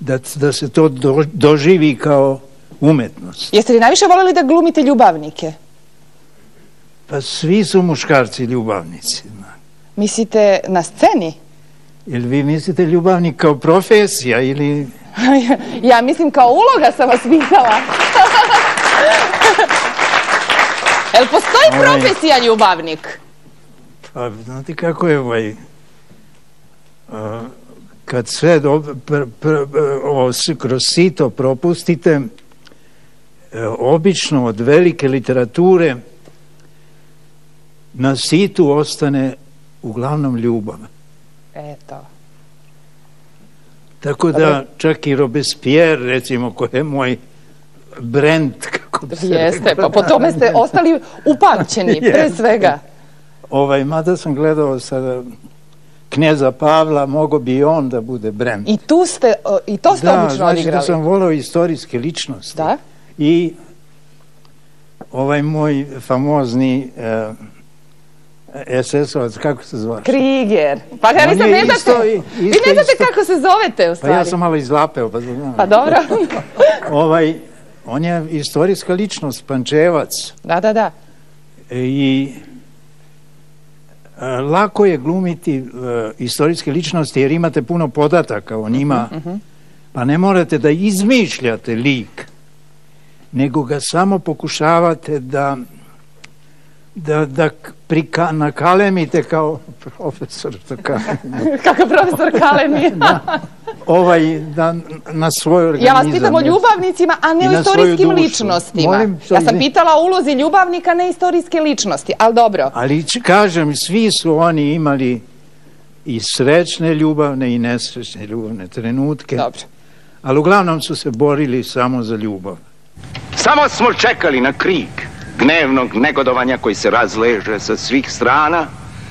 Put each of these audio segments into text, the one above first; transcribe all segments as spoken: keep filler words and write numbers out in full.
da se to doživi kao umetnost. Jeste li najviše voljeli da glumite ljubavnike? Pa svi su muškarci ljubavnici. Mislite na sceni? Ili vi mislite ljubavnik kao profesija ili... Ja mislim kao uloga sam vas pitala. Jel postoji profesija ljubavnik? Pa znate kako je ovaj... Kad sve kroz sito propustite, obično od velike literature na situ ostane uglavnom ljubav. Eto. Tako da čak i Robespierre, recimo, koji je moj brend, kako bi se rekao. Jeste, pa po tome ste ostali upamćeni, pre svega. Mada sam gledao sada Kneza Pavla, mogo bi i on da bude brend. I tu ste, i to ste obično odigrali. Da, znači da sam volao istorijske ličnosti. Da? I ovaj moj famozni es es ovac, kako se zvaš? Kriger. Pa ja nisam, ne znate, vi ne znate kako se zovete u stvari. Pa ja sam malo izlapeo. Pa dobro. On je istorijska ličnost, Pančevac. Da, da, da. I lako je glumiti istorijske ličnosti jer imate puno podataka o njima, pa ne morate da izmišljate lik, nego ga samo pokušavate da da nakalemite kao profesor Kalemi. Kako profesor Kalemi? Ovaj, na svoj organizam. Ja vas pitam o ljubavnicima, a ne o istorijskim ličnostima. Ja sam pitala o ulozi ljubavnika, ne istorijske ličnosti, ali dobro. Ali kažem, svi su oni imali i srećne ljubavne i nesrećne ljubavne trenutke. Dobro. Ali uglavnom su se borili samo za ljubav. Samo smo čekali na krik gnevnog negodovanja koji se razleže sa svih strana,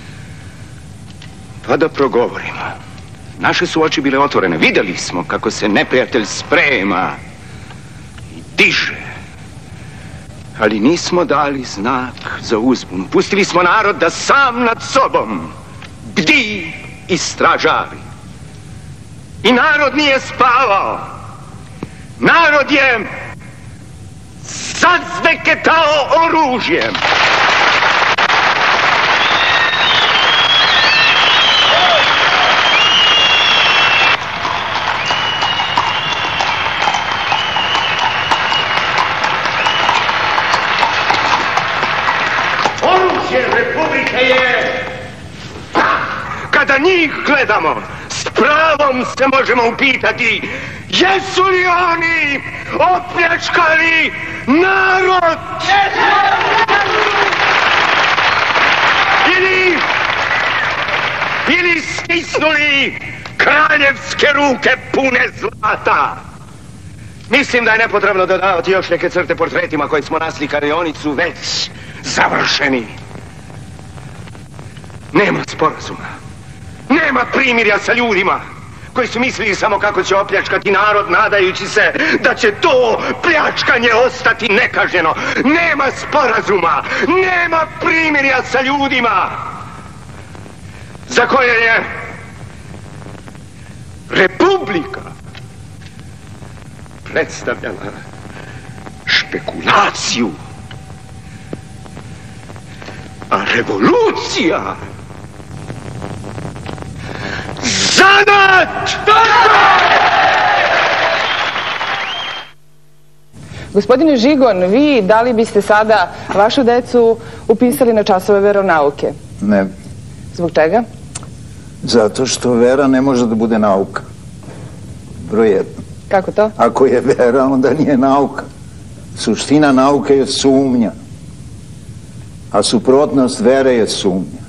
pa da progovorimo. Naše su oči bile otvorene, videli smo kako se neprijatelj sprema i diže, ali nismo dali znak za uzbunu. Pustili smo narod da sam nad sobom bdi i stražari. I narod nije spavao. Narod je zazveketao oružjem. Oružje Republike je... Kada njih gledamo, s pravom se možemo upitati jesu li oni opljačkali narod? Ili, ili stisnuli kraljevske ruke pune zlata? Mislim da je nepotrebno dodavati još neke crte portretima koje smo naslikali, oni su već završeni. Nema sporazuma. Nema primirja sa ljudima koji su mislili samo kako će opljačkati narod, nadajući se da će to pljačkanje ostati nekažnjeno. Nema sporazuma, nema primirja sa ljudima za koje je Republika predstavljala špekulaciju, a revolucija zanat! Gospodine Žigon, vi da li biste sada vašu decu upisali na časove veronauke? Ne. Zbog čega? Zato što vera ne može da bude nauka. Broj jedno. Kako to? Ako je vera, onda nije nauka. Suština nauke je sumnja. A suprotnost vere je sumnja.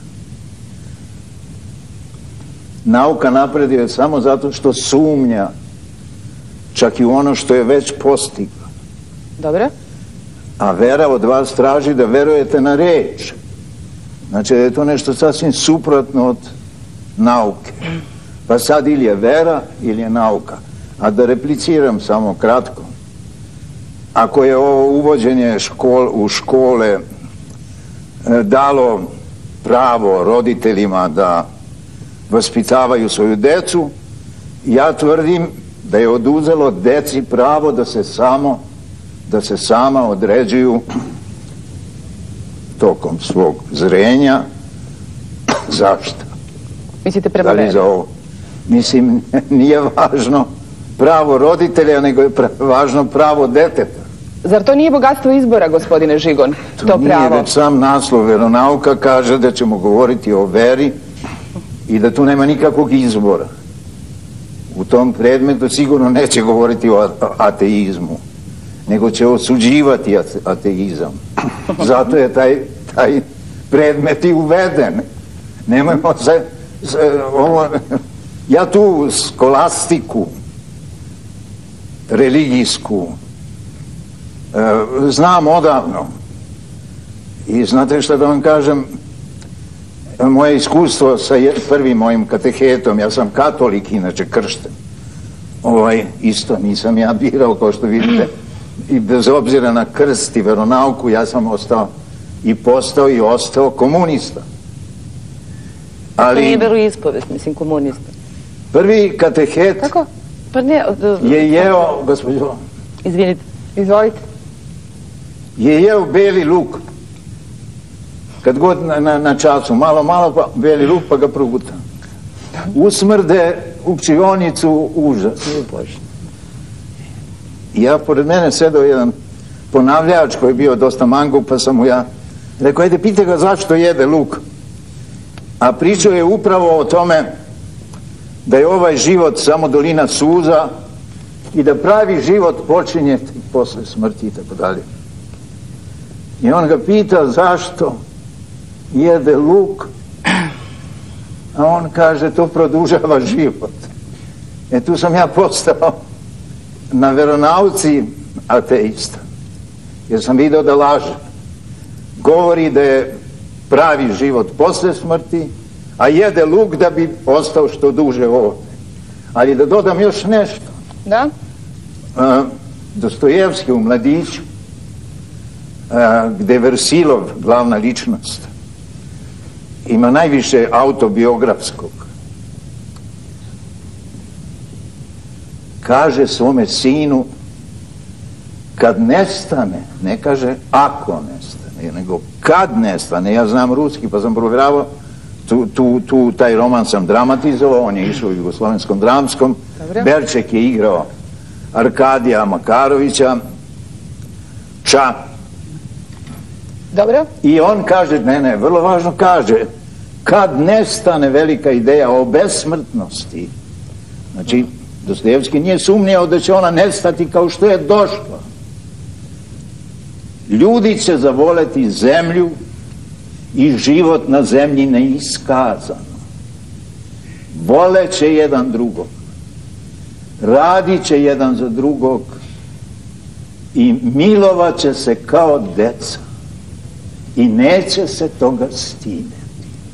Nauka napreduje samo zato što sumnja čak i u ono što je već postigla. Dobro. A vera od vas traži da verujete na reč. Znači da je to nešto sasvim suprotno od nauke. Pa sad ili je vera ili je nauka. A da repliciram samo kratko. Ako je ovo uvođenje u škole dalo pravo roditeljima da vaspitavaju svoju decu, ja tvrdim da je oduzelo deci pravo da se samo, da se sama određuju tokom svog zrenja. Zašto? Mislite prema veri? Mislim, nije važno pravo roditelja, nego je važno pravo deteta. Zar to nije bogatstvo izbora, gospodine Žigon, to pravo? To nije, već sam naslov veronauka kaže da ćemo govoriti o veri i da tu nema nikakvog izbora. U tom predmetu sigurno neće govoriti o ateizmu, nego će osuđivati ateizam. Zato je taj, taj predmet i uveden. Nemojmo se... Ovo, ja tu skolastiku, religijsku, znam odavno. I znate što da vam kažem, moje iskustvo sa prvim mojim katehetom, ja sam katolik, inače kršten, ovaj, isto nisam ja birao, kao što vidite, i bez obzira na krst i veronauku, ja sam ostao i postao i ostao komunista. Ali... To nije veroispovest, mislim, komunista. Prvi katehet Kako? Pa ne... je jeo, gospođo... Izvinite. Izvolite. Je jeo beli luk. Kad god na, na, na času, malo, malo, pa beli luk, pa ga proguta. Usmrde u pčionicu užas. I ja, pored mene sedao jedan ponavljač koji je bio dosta mangup, pa sam mu ja rekao, ajde, pite ga zašto jede luk. A pričao je upravo o tome da je ovaj život samo dolina suza i da pravi život počinje posle smrti i tako dalje. I on ga pita zašto jede luk, a on kaže to produžava život. E tu sam ja postao na veronauci ateista, jer sam vidio da laže. Govori da je pravi život posle smrti, a jede luk da bi ostao što duže ovdje. Ali da dodam još nešto. Da? Dostojevski u Mladiću, gde Versilov, glavna ličnost, ima najviše autobiografskog. Kaže svome sinu, kad nestane, ne kaže ako nestane, nego kad nestane, ja znam ruski pa sam provjeravao, tu, tu, tu taj roman sam dramatizovao, on je išao u Jugoslovenskom dramskom, Berček je igrao Arkadija Makarovića, Ča. Dobro. I on kaže, ne, ne, vrlo važno kaže, kad nestane velika ideja o besmrtnosti, znači, Dostojevski nije sumnjao da će ona nestati kao što je došla. Ljudi će zavoleti zemlju i život na zemlji neiskazano. Voleće jedan drugog. Radit će jedan za drugog i milovat će se kao deca. I neće se toga stideti.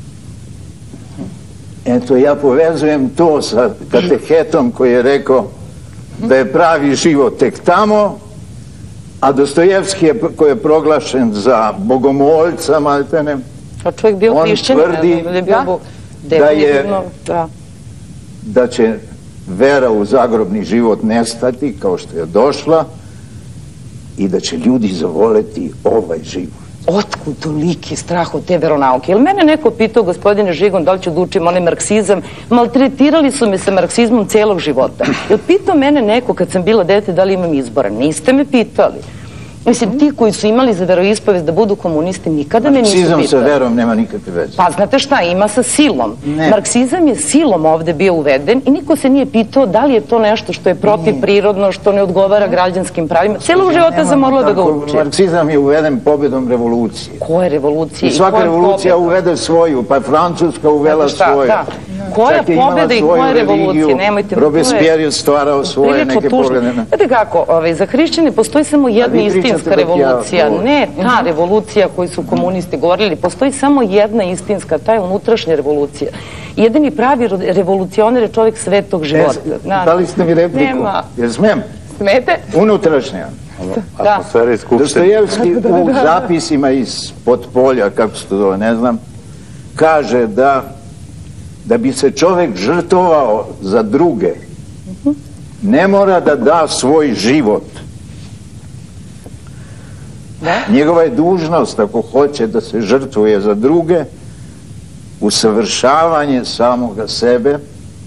Eto, ja povezujem to sa katehetom koji je rekao da je pravi život tek tamo, a Dostojevski je, koji je proglašen za bogomoljca, maltene, on tvrdi da je da će vera u zagrobni život nestati kao što je došla i da će ljudi zavoleti ovaj život. Otkud toliki strah od te veronauke? Jel mene neko pitao, gospodine Žigon, da li ću da učim onaj marksizam? Maltretirali su me sa marksizmom celog života. Jel pitao mene neko kad sam bila dete da li imam izbora? Niste me pitali. Mislim, ti koji su imali za veroispovest da budu komunisti, nikada me nisu pitali. Marksizam sa verom nema nikakve veze. Pa znate šta, ima sa silom. Marksizam je silom ovde bio uveden i niko se nije pitao da li je to nešto što je protivprirodno, što ne odgovara građanskim pravima. Celog života sam morala da ga učim. Marksizam je uveden pobedom revolucije. Koje revolucije? I svaka revolucija uvede svoju, pa je Francuska uvela svoju. Koja pobjeda i koje revolucije? Nemojte me... Robespierre je stvarao svoje neke poglede. Znate kako, za hrišćane postoji samo jedna istinska revolucija. Ne ta revolucija koju su komunisti govorili. Postoji samo jedna istinska, ta je unutrašnja revolucija. Jedini pravi revolucionar je čovjek svetog života. Dali ste mi repliku. Jer smem? Smete? Unutrašnja. Dostojevski u zapisima iz Potpolja, kako se to zove, ne znam, kaže da da bi se čovjek žrtvovao za druge, ne mora da da svoj život. Njegova je dužnost, ako hoće da se žrtvuje za druge, usavršavanje samoga sebe,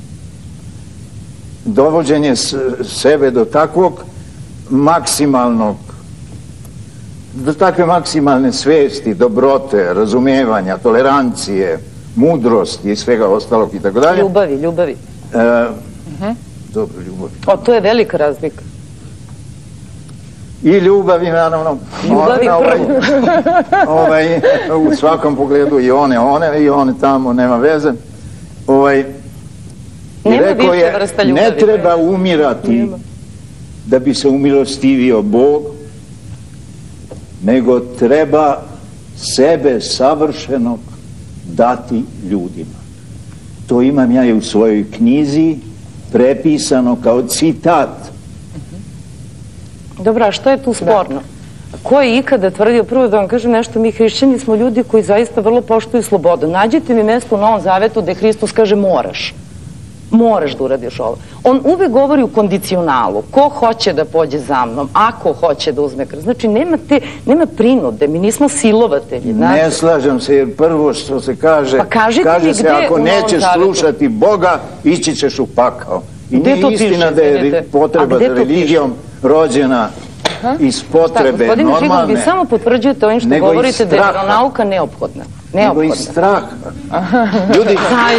dovođenje sebe do takvog maksimalnog, do takve maksimalne svesti, dobrote, razumijevanja, tolerancije, mudrosti i svega ostalog i tako dalje. Ljubavi, ljubavi. Dobro, ljubavi. O, to je velika razlika. I ljubavi, naravno. Ljubavi prvo. U svakom pogledu i one, one i one tamo, nema veze. Nema više vrsta ljubavi. Ne treba umirati da bi se umilostivio Bog, nego treba sebe savršenog dati ljudima. To imam ja i u svojoj knjizi prepisano kao citat. Dobro, a što je tu sporno? Ko je ikada tvrdio, prvo da vam kažem nešto, mi hrišćani smo ljudi koji zaista vrlo poštuju slobodu. Nađite mi mesto u Novom Zavetu gde Hristos kaže moraš. Moraš da uradiš ovo. On uvek govori u kondicionalu. Ko hoće da pođe za mnom, ako hoće da uzme krst. Znači, nema prinude, mi nismo silovatelji. Ne slažem se, jer prvo što se kaže, kaže se ako nećeš slušati Boga, ići ćeš u pakao. I nije istina da je potreba za religijom rođena iz potrebe normalne, gospodine Žigon, vi samo potvrđujete ovim što govorite da je veronauka neophodna. Nego iz straha. Ljudi...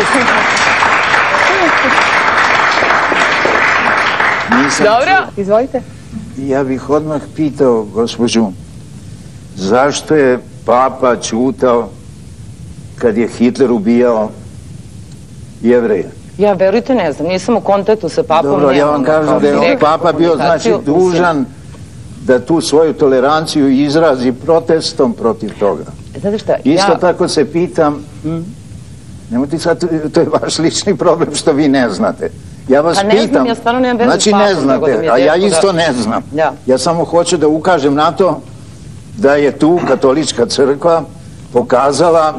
Dobro, izvolite. Ja bih odmah pitao gospođu, zašto je papa ćutao kad je Hitler ubijao Jevreje? Ja, verujte, ne znam, nisam u kontaktu sa papom. Dobro, ja vam kažem da je papa bio, znači, dužan da tu svoju toleranciju izrazi protestom protiv toga. Znate šta, ja... Isto tako se pitam, nemojte sad, to je vaš lični problem što vi ne znate. Ja vas pitam, pa ne znam, ja stvarno nemam vezu s papom. Znači ne znate, a ja isto ne znam. Ja samo hoću da ukažem na to da je tu katolička crkva pokazala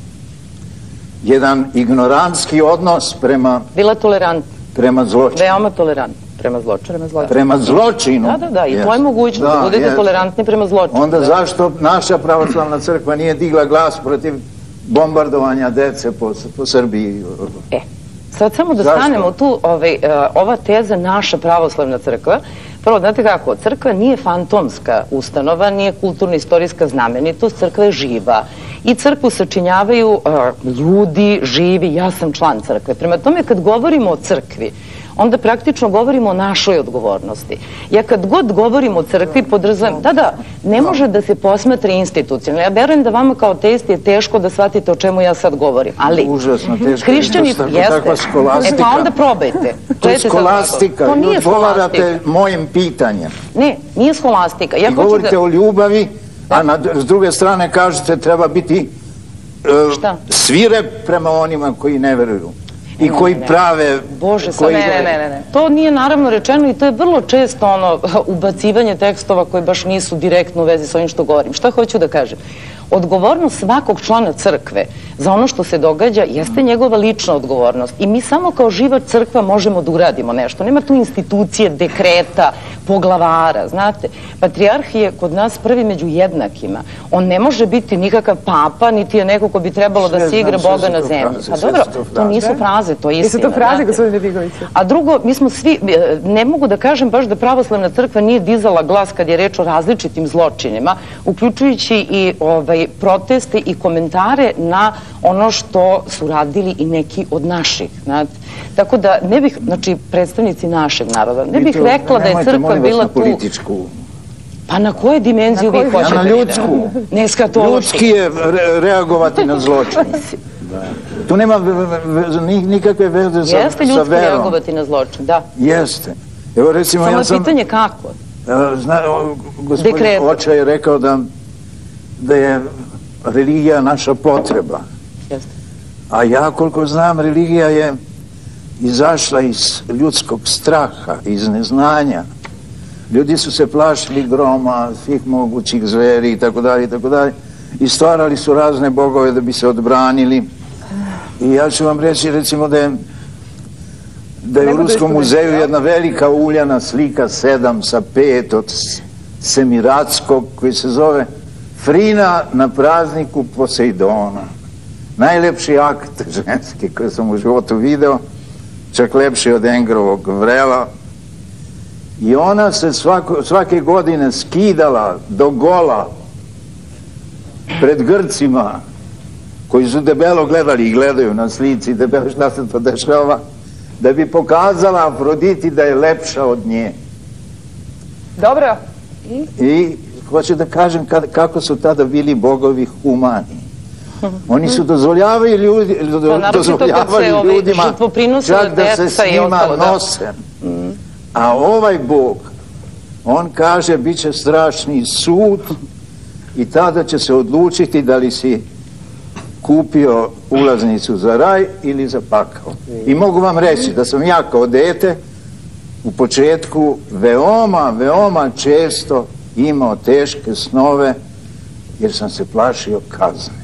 jedan ignorantski odnos prema... Bila tolerantna. Prema zločinu. Veoma tolerantna. Prema zločinu. Prema zločinu. Da, da, da, i to je mogućnost da budete tolerantni prema zločinu. Onda zašto naša pravoslavna crkva nije digla glas protiv bombardovanja dece po Srbiji? E, sad samo da stanemo tu, ova teza naša pravoslavna crkva, prvo, znate kako, crkva nije fantomska ustanova, nije kulturno-istorijska znamenitost, crkva je živa. I crkvu sačinjavaju ljudi, živi, ja sam član crkve. Prema tome, kad govorimo o crkvi, onda praktično govorimo o našoj odgovornosti. Ja kad god govorim o crkvi, podrazumijem, da, da, ne može da se posmatra institucionalno. Ja verujem da vama kao ateisti je teško da shvatite o čemu ja sad govorim, ali... Užasno teško, hrišćani jeste. E pa onda probajte. To je skolastika, odgovarate mojim pitanjem. Ne, nije skolastika. I govorite o ljubavi, a s druge strane kažete treba biti svirep prema onima koji ne veruju. I koji prave... Bože, ne, ne, ne, ne. To nije naravno rečeno i to je vrlo često ono ubacivanje tekstova koji baš nisu direktno u vezi s ovim što govorim. Šta hoću da kažem? Odgovornost svakog člana crkve za ono što se događa jeste njegova lična odgovornost. I mi samo kao živa crkva možemo da uradimo nešto. Nema tu institucije, dekreta, poglavara, znate. Patrijarh je kod nas prvi među jednakima. On ne može biti nikakav papa, niti je neko ko bi trebalo da se igra Boga na zemlji. Pa dobro, to nisu fraze, to je istina. Nisu to fraze, gospodine Bigoviću. A drugo, mi smo svi, ne mogu da kažem baš da pravoslavna crkva nije dizala glas kad je reč o različitim zločinima, uključujući i proteste i komentare na ono što su radili i neki od naših. Tako da ne bih, znači predstavnici našeg naroda, ne bih rekla da je crkva bila tu... Pa na koje dimenziju vi hoćete? Na ljudsku. Ne skatološki. Ljudski je reagovati na zločin. Tu nema nikakve veze sa verom. Jeste ljudski reagovati na zločin, da. Jeste. Evo recimo ja sam... Samo je pitanje kako? Gospodin Oča je rekao da je religija naša potreba. A ja koliko znam, religija je izašla iz ljudskog straha, iz neznanja. Ljudi su se plašili groma, svih mogućih zveri i tako dalje i tako dalje i stvarali su razne bogove da bi se odbranili. I ja ću vam reći recimo da je da je u Ruskom muzeju jedna velika uljana slika sedam sa pet od Semiratskog koji se zove Frina na prazniku Poseidona. Najlepši akt ženski koji sam u životu video, čak lepši od Engrovog vrela. I ona se svako, svake godine skidala do gola pred Grcima koji su debelo gledali i gledaju na slici debelo šta se to dešava, da bi pokazala Afroditi da je lepša od nje. Dobro. I, I hoću da kažem kad, kako su tada bili bogovi humani. Oni su dozvoljavali, ljudi, do, dozvoljavali ljudima čak da se s njima nose. A ovaj Bog, on kaže bit će strašni sud i tada će se odlučiti da li si kupio ulaznicu za raj ili za pakao. I mogu vam reći da sam ja kao dete u početku veoma, veoma često imao teške snove jer sam se plašio kazne.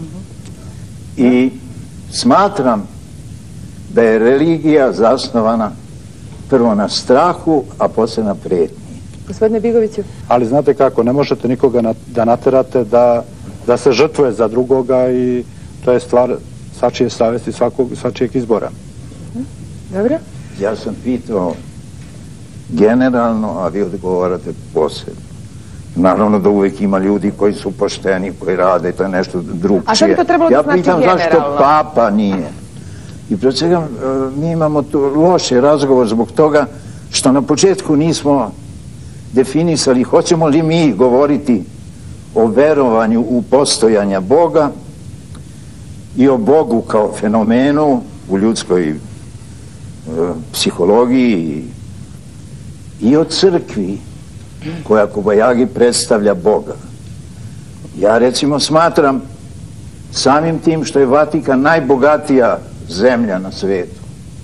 I smatram da je religija zasnovana prvo na strahu, a poslije na pretnji. Gospodine Bigoviću. Ali znate kako, ne možete nikoga da naterate da se žrtvuje za drugoga i to je stvar svačije savjesti, svačijeg izbora. Dobro. Ja sam pitao generalno, a vi odgovarate posebno. Naravno da uvijek ima ljudi koji su pošteni, koji rade, to je nešto drugčije. A što bi to trebalo da znači generalno? Ja pitam zašto papa nije. I pred svega mi imamo tu loše razgovor zbog toga što na početku nismo definisali hoćemo li mi govoriti o verovanju u postojanja Boga i o Bogu kao fenomenu u ljudskoj e, psihologiji i o crkvi koja Kobajagi predstavlja Boga. Ja recimo smatram samim tim što je Vatikan najbogatija zemlja na svijetu.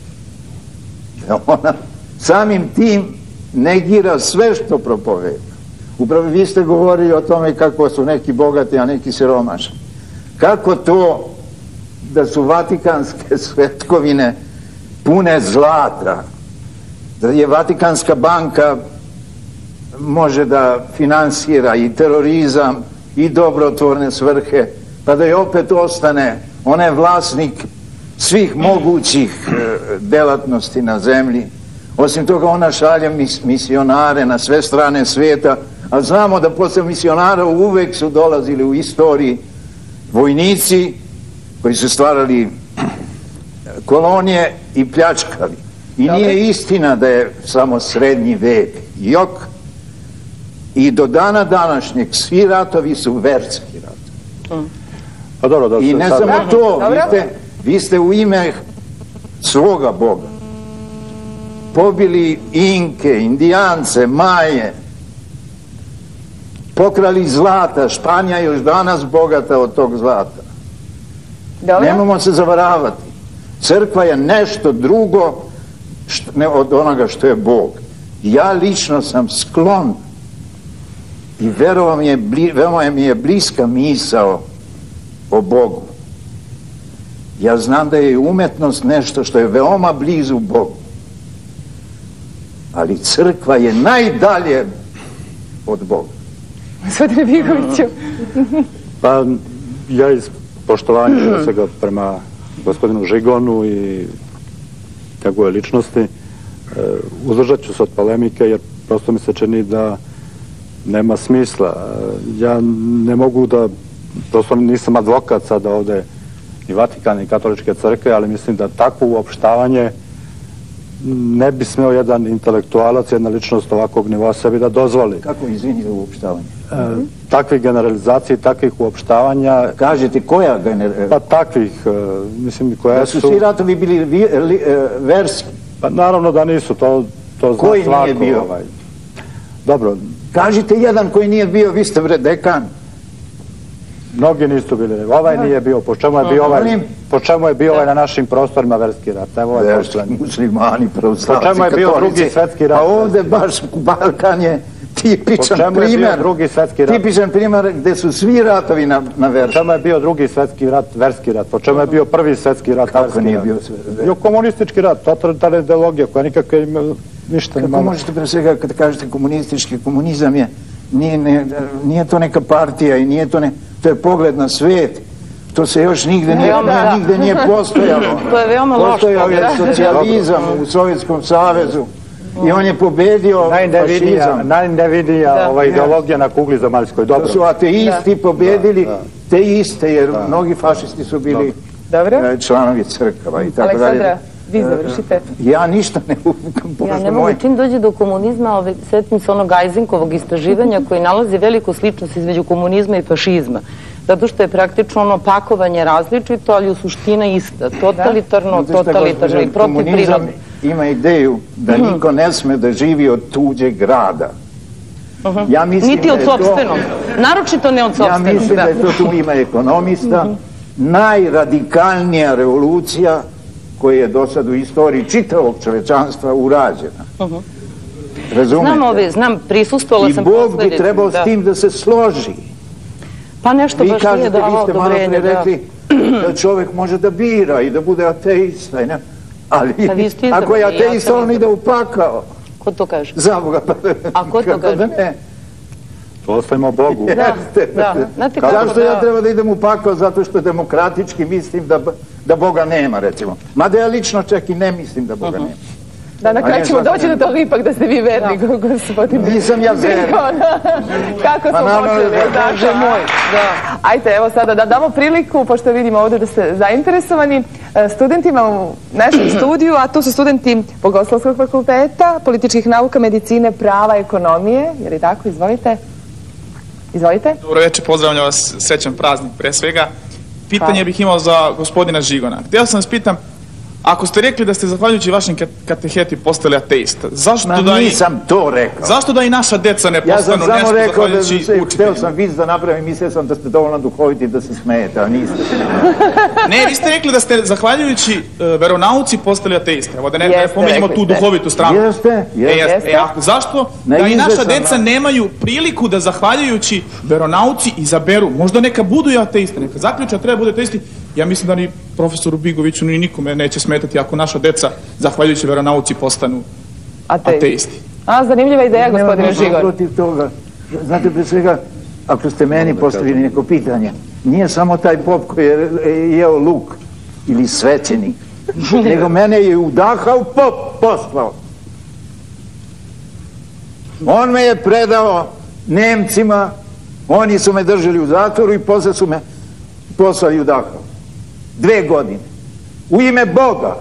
Ona samim tim negira sve što propoveda. Upravo vi ste govorili o tome kako su neki bogati, a neki siromašni. Kako to da su vatikanske svetkovine pune zlata, da je Vatikanska banka može da finansira i terorizam i dobrotvorne svrhe, pa da je opet ostane, ona je vlasnik svih mogućih delatnosti na zemlji. Osim toga ona šalje misionare na sve strane svijeta, a znamo da posle misionara uvek su dolazili u istoriji vojnici koji su stvarali kolonije i pljačkali. I nije istina da je samo srednji vek jok. I do dana današnjeg svi ratovi su verski ratovi. I ne samo to, vi ste u ime svoga Boga pobili Inke, Indijance, Maje, pokrali zlata. Španija je još danas bogata od tog zlata. Nemamo se zavaravati. Crkva je nešto drugo od onoga što je Bog. Ja lično sam sklon i veoma mi je bliska misao o Bogu. Ja znam da je umetnost nešto što je veoma blizu Bogu. Ali crkva je najdalje od Boga. Gospodine Bigoviću. Pa ja iz poštovanja svega prema gospodinu Žigonu i njegove ličnosti uzdržat ću se od polemike jer prosto mi se čini da nema smisla. Ja ne mogu da, prosto nisam advokat sada ovde i Vatikan i katoličke crkve, ali mislim da takvo uopštavanje ne bi smeo jedan intelektualac, jedna ličnost ovakvog nivoa sebi da dozvoli. Kako izvini za uopštavanje? Takvih generalizacija i takvih uopštavanja... Kažete koja generalizacija? Pa takvih, mislim, koja su... Da su svi ratovi bili verski? Pa naravno da nisu, to zna svako. Koji nije bio? Dobro. Kažite jedan koji nije bio, vi ste bre dekan. Mnogi nisu bili, ovaj nije bio, po čemu je bio ovaj, po čemu je bio ovaj na našim prostorima verski rat, evo ovaj verski, muslimani, pravoslavci, po čemu je bio drugi svetski rat? A ovde baš Balkan je tipičan primjer, tipičan primjer gde su svi ratovi na verski. Po čemu je bio drugi svetski rat, verski rat? Po čemu je bio prvi svetski rat, verski rat? Kako nije bio verski? Bio komunistički rat, totalitarna ideologija koja nikakve ništa ne Kako možete pre svega kad kažete komunistički, komunizam je, nije to neka partija i nije to ne, to je pogled na svijet. To se još nigde nije postojalo. To je veoma loš pogled. Postojao je socijalizam u Sovjetskom savezu i on je pobedio fašizam. Najnevidnija ideologija na kugli zemaljskoj. To su ateisti pobedili te iste, jer mnogi fašisti su bili članovi crkava i tako dalje. Aleksandra, vi završite. Ja ništa ne Ja ne mogu, čim dođe do komunizma, setim se onog Ajzenkovog istraživanja koji nalazi veliku sličnost između komunizma i fašizma. Zato što je praktično ono pakovanje različito, ali u suština ista. Totalitarno, totalitarno i protivprirodno. Komunizam ima ideju da niko ne sme da živi od tuđeg grada. Niti od sopstvenog. Naročito ne od sopstvenog. Ja mislim da je to tu ima ekonomista. Najradikalnija revolucija koja je do sad u istoriji čitavog čovečanstva urađena. Razumete? Znam, prisustovala sam posledicu. I Bog bi trebao s tim da se složi. Pa nešto baš nije dao odobrenje. Vi kažete, vi ste malo pre rekli da čovjek može da bira i da bude ateista. Ali ako je ateista, on ide u pakao. Ko to kaže? Za Boga. A ko to kaže? To ostavimo Bogu. Zašto ja treba da idem u pakao? Zato što demokratički mislim da Boga nema, recimo. Mada ja lično čak i ne mislim da Boga nema. Da, na kraju ćemo doći do toga ipak da ste vi verni, gospodine. Nisam ja verni. Kako smo počeli, dakle moj. Ajde, evo sada da damo priliku, pošto vidimo ovdje da ste zainteresovani, studentima u našem studiju, a tu su studenti Bogoslovskog fakulteta, političkih nauka, medicine, prava, ekonomije. Je li tako? Izvolite. Izvolite. Dobro večer, pozdravljam vas, srećan praznik pre svega. Pitanje bih imao za gospodina Žigona. Htio sam vas pitam, ako ste rekli da ste zahvaljujući vašim kateheti postali ateista, zašto da i... Ma nisam to rekao. Zašto da i naša deca ne postanu nešto zahvaljujući učiteljima? Htio sam vic da napravim, mislio sam da ste dovoljno duhoviti da se smijete, ali niste. Ne, vi ste rekli da ste zahvaljujući veronauci postali ateiste. Evo da ne pomenjamo tu duhovitu stranu. Jeste, jeste. Zašto da i naša deca nemaju priliku da zahvaljujući veronauci izaberu, možda neka budu i ateiste, neka zaključa treba bude ateisti. Ja mislim da ni profesoru Bigoviću ni nikome neće smetati ako naša deca, zahvaljujući veronauci, postanu ateisti. A, zanimljiva ideja, gospodine Žigon. Nemam protiv toga. Znate, pre svega, ako ste meni postavili neko pitanje, nije samo taj pop koji je jeo luk ili svećenik, nego mene je udahao pop poslao. On me je predao Nemcima, oni su me držali u zatvoru i posle su me poslali u Dachau. Dve godine. U ime Boga.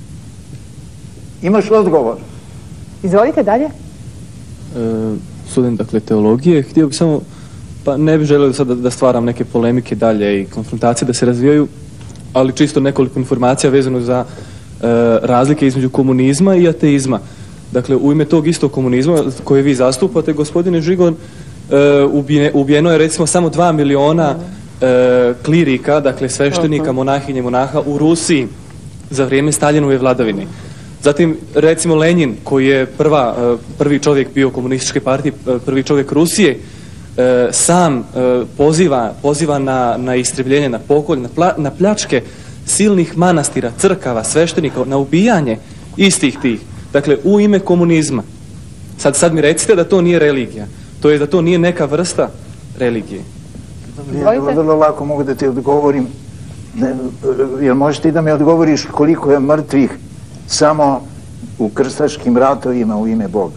Imaš odgovor? Izvolite dalje. Student, dakle, teologije. Htio bih samo, pa ne bih želeo sad da stvaram neke polemike dalje i konfrontacije da se razvijaju, ali čisto nekoliko informacija vezano za razlike između komunizma i ateizma. Dakle, u ime tog istog komunizma koje vi zastupate, gospodine Žigon, ubijeno je recimo samo dva miliona klirika, dakle sveštenika, monahinje, monaha u Rusiji za vrijeme Staljinove vladavine. Zatim, recimo, Lenjin, koji je prvi čovjek bio komunističke partije, prvi čovjek Rusije, sam poziva na istrebljenje, na pokolj, na pljačke silnih manastira, crkava, sveštenika, na ubijanje istih tih. Dakle, u ime komunizma. Sad mi recite da to nije religija. To je da to nije neka vrsta religije. Vrlo lako mogu da ti odgovorim. Jel možeš ti da mi odgovoriš koliko je mrtvih samo u krstaškim ratovima u ime Boga?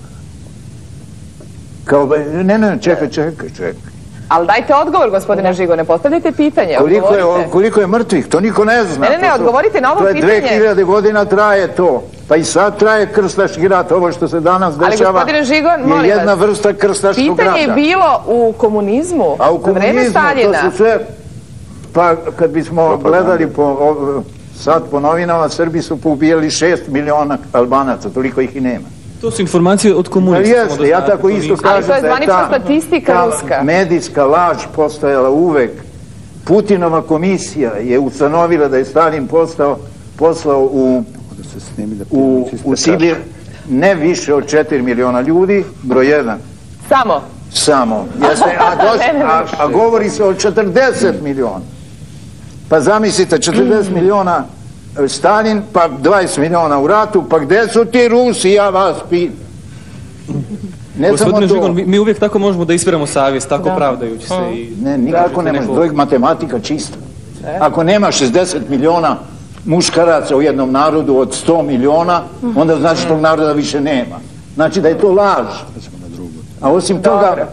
Ne, ne, čekaj, čekaj, čekaj. Ali dajte odgovor, gospodine Žigo, ne postavljajte pitanje. Koliko je mrtvih? To niko ne zna. Ne, ne, ne, odgovorite na ovo pitanje. To je dve hiljade godina traje to. Pa i sad traje krstaški rat. Ovo što se danas dešava je jedna vrsta krstaškog rata. Pitanje je bilo u komunizmu, za vreme Staljina. To su sve, pa kad bismo gledali sad po novinama, Srbi su poubijali šest miliona Albanaca, toliko ih i nema. To su informacije od komunista. Jeste, ja tako isto kažem da je ta medijska laž postojala uvek. Putinova komisija je ustanovila da je Stalin poslao u Sibir ne više od četiri miliona ljudi, broj jedan. Samo? Samo. A govori se o četrdeset miliona. Pa zamislite, četrdeset miliona Stalin, pa dvadeset miliona u ratu, pa gde su ti Rusi, ja vas pitam. Gospodine Žigon, mi uvijek tako možemo da isperemo savjest, tako pravdajući se. Ne, nikako ne može, to je matematika čista. Ako nema šezdeset miliona muškaraca u jednom narodu od sto miliona, onda znači tog naroda više nema. Znači da je to laž. A osim toga,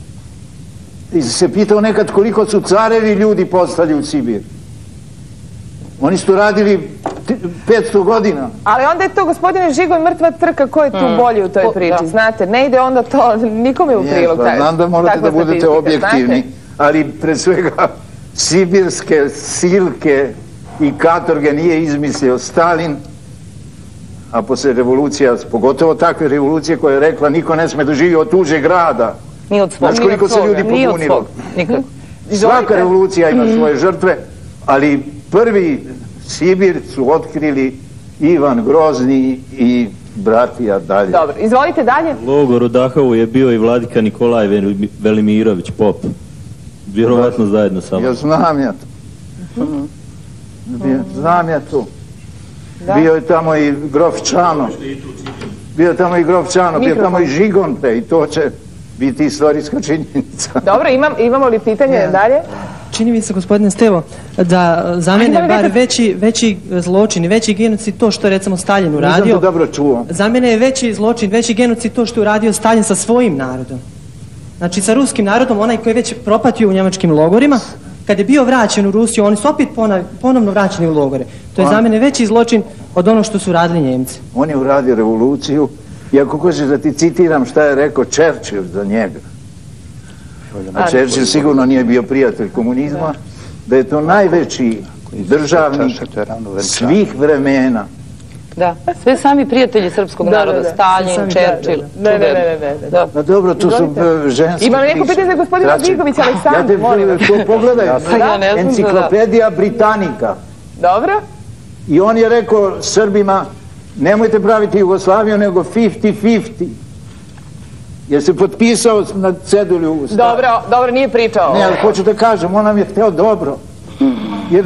se pitao nekad koliko su carevi ljudi postali u Sibir. Oni su radili petsto godina. Ali onda je to, gospodine Žigon, mrtva trka, ko je tu bolji u toj priči, znate, ne ide onda to nikome u prilog. Znam da morate da budete objektivni, ali pre svega sibirske silke i katorge nije izmislio Stalin, a posle revolucija, pogotovo takve revolucije koja je rekla niko ne sme da živi od tuđeg grada. Ni od svog. Znaš koliko se ljudi pobunilo? Svaka revolucija ima svoje žrtve, ali prvi Sibir su otkrili Ivan Grozni i bratija dalje. Dobro, izvolite dalje. Logor u Dahavu je bio i vladika Nikolaj Velimirović, pop. Vjerovatno zajedno sa mnom. Ja znam ja to. Znam ja to. Bio je tamo i grof Čano. Bio je tamo i grof Čano, bio je tamo i Žigonte i to će biti istorijska činjenica. Dobro, imamo li pitanje dalje? Čini mi se, gospodine Stevo, da za mene bar veći zločin i veći genocid to što je recimo Stalin uradio. Nisam to dobro čuo. Za mene je veći zločin, veći genocid to što je uradio Stalin sa svojim narodom. Znači sa ruskim narodom, onaj koji je već propatio u njemačkim logorima, kad je bio vraćen u Rusiju, oni su opet ponovno vraćeni u logore. To je za mene veći zločin od ono što su radili Njemci. On je uradio revoluciju i ako hoćeš da ti citiram šta je rekao Churchill za njega. A Churchill sigurno nije bio prijatelj komunizma, da je to najveći državnik svih vremena. Da, sve sami prijatelji srpskog naroda, Stalin, Churchill. Ne, ne, ne, ne. Dobro, tu su ženski. Ima li neko pitanje za gospodina Žigović, Aleksandar, molim vas. Ja te pogledaj, Enciklopedija Britanika. Dobro. I on je rekao Srbima, nemojte praviti Jugoslaviju, nego pedeset pedeset. Jer se potpisao na cedulju. Dobro, dobro, nije pričao. Ne, ali hoću da kažem, on nam je hteo dobro. Jer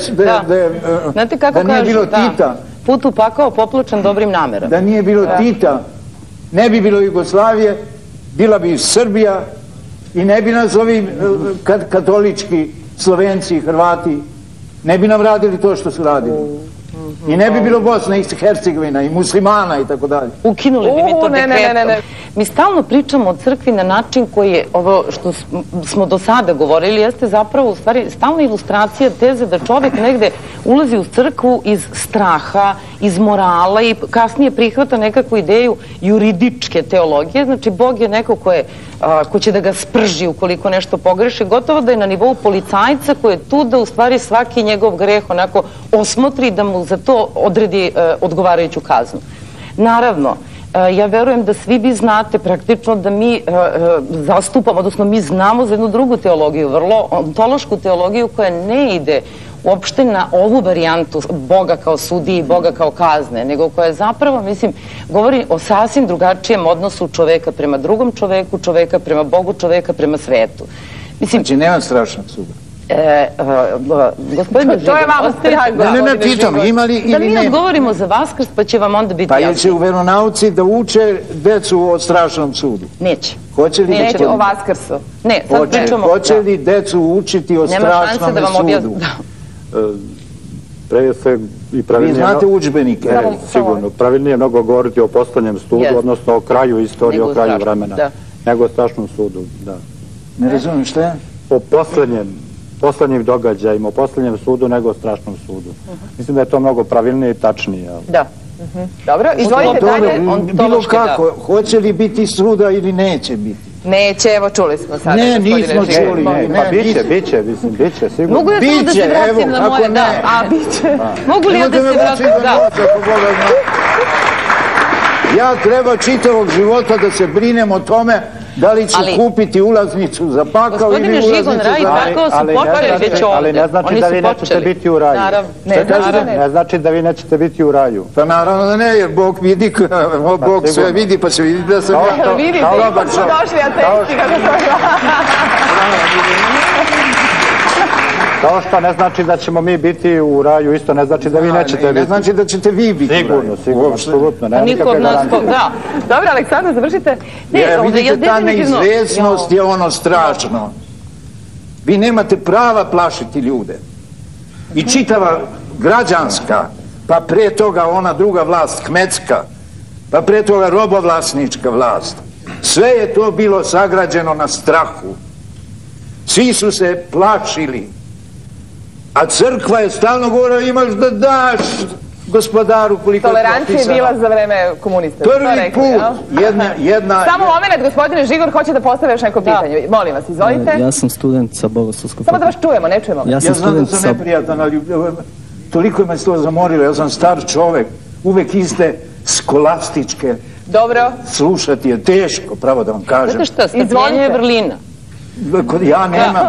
da nije bilo Tita. Put u pakao popločan dobrim namerom. Da nije bilo Tita, ne bi bilo Jugoslavije, bila bi Srbija i ne bi nas ovi katolički Slovenci i Hrvati, ne bi nam radili to što su radili. I ne bi bilo Bosna i Hercegovina i muslimana i tako dalje. Ukinuli bi mi to dekretom. Mi stalno pričamo o crkvi na način koji je, ovo što smo do sada govorili, jeste zapravo u stvari stalna ilustracija teze da čovjek negde ulazi u crkvu iz straha, iz morala i kasnije prihvata nekakvu ideju juridičke teologije. Znači, Bog je neko ko će da ga sprži ukoliko nešto pogreši. Gotovo da je na nivou policajca koji je tu da u stvari svaki njegov greh onako osmotri da mu za to odredi odgovarajuću kaznu. Naravno, ja verujem da svi vi znate praktično da mi zastupamo, odnosno mi znamo za jednu drugu teologiju, vrlo ontološku teologiju koja ne ide uopšte na ovu varijantu Boga kao sudiji i Boga kao kazne, nego koja zapravo, mislim, govori o sasvim drugačijem odnosu čoveka prema drugom čoveku, čoveka prema Bogu, čoveka prema svetu. Znači, nema strašnog suda. Gospodine Žigon, to je vama strah. Ne, ne, pitam, ima li ili nema? Da mi odgovorimo za Vaskrs, pa će vam onda biti jasno. Pa jer će u veronauci da uče decu o strašnom sudu? Neće. Neće o Vaskrsu. Ne, sad pričamo... Hoće li decu učiti o strašnom sudu? Pre se i pravilnije... Vi znate udžbenike? Sigurno. Pravilnije je mnogo govoriti o poslednjem sudu, odnosno o kraju istorije, o kraju vremena. Nego o strašnom sudu, da. Ne razumijem šta je? O poslednjem, poslednjim događajima, o poslednjem sudu, nego o strašnom sudu. Mislim da je to mnogo pravilnije i tačnije. Da. Dobro, izvolite dalje. Bilo kako, hoće li biti suda ili neće biti? Neće, evo čuli smo sada. Ne, nismo čuli. Pa biće, biće, mislim, biće, sigurno. Mogu ja samo da se vratim na moje, da, a biće. Mogu li ja da se vratim, da. Ja treba čitavog života da se brinem o tome Da li će kupiti ulaznicu za pakao ili ulaznicu za... Gospodine Žigon, raj, pakao su počeli već ovde. Ali ne znači da vi nećete biti u raju. Ne znači da vi nećete biti u raju. Pa naravno da ne, jer Bog vidi, Bog sve vidi, pa se vidi da sam ja... Vidite, ipak su došli ateisti kako sam... Kao što ne znači da ćemo mi biti u raju, isto ne znači da vi nećete biti. Ne znači da ćete vi biti u raju. Sigurno, sigurno, apsolutno. Niko od nas, da. Dobro, Aleksandar, završite. Vidite, ta neizvesnost je ono strašno. Vi nemate prava plašiti ljude. I čitava građanska, pa pre toga ona druga vlast, kmetska, pa pre toga robovlasnička vlast. Sve je to bilo sagrađeno na strahu. Svi su se plašili. A crkva je stalno govorila imaš da daš gospodaru koliko je propisano. Tolerancija je bila za vreme komunista. Prvi put jedna... Samo moment, gospodine Žigor, hoće da postave još neko pitanje. Molim vas, izvolite. Ja sam student sa Bogoslovskog fakulteta. Samo da vas čujemo, ne čujemo. Ja znam da sam neprijatan, ali toliko me to zamorilo. Ja sam star čovek, uvek iste skolastičke. Dobro. Slušati je teško, pravo da vam kažem. Znate šta, strpljenje je vrlina. Ja nemam.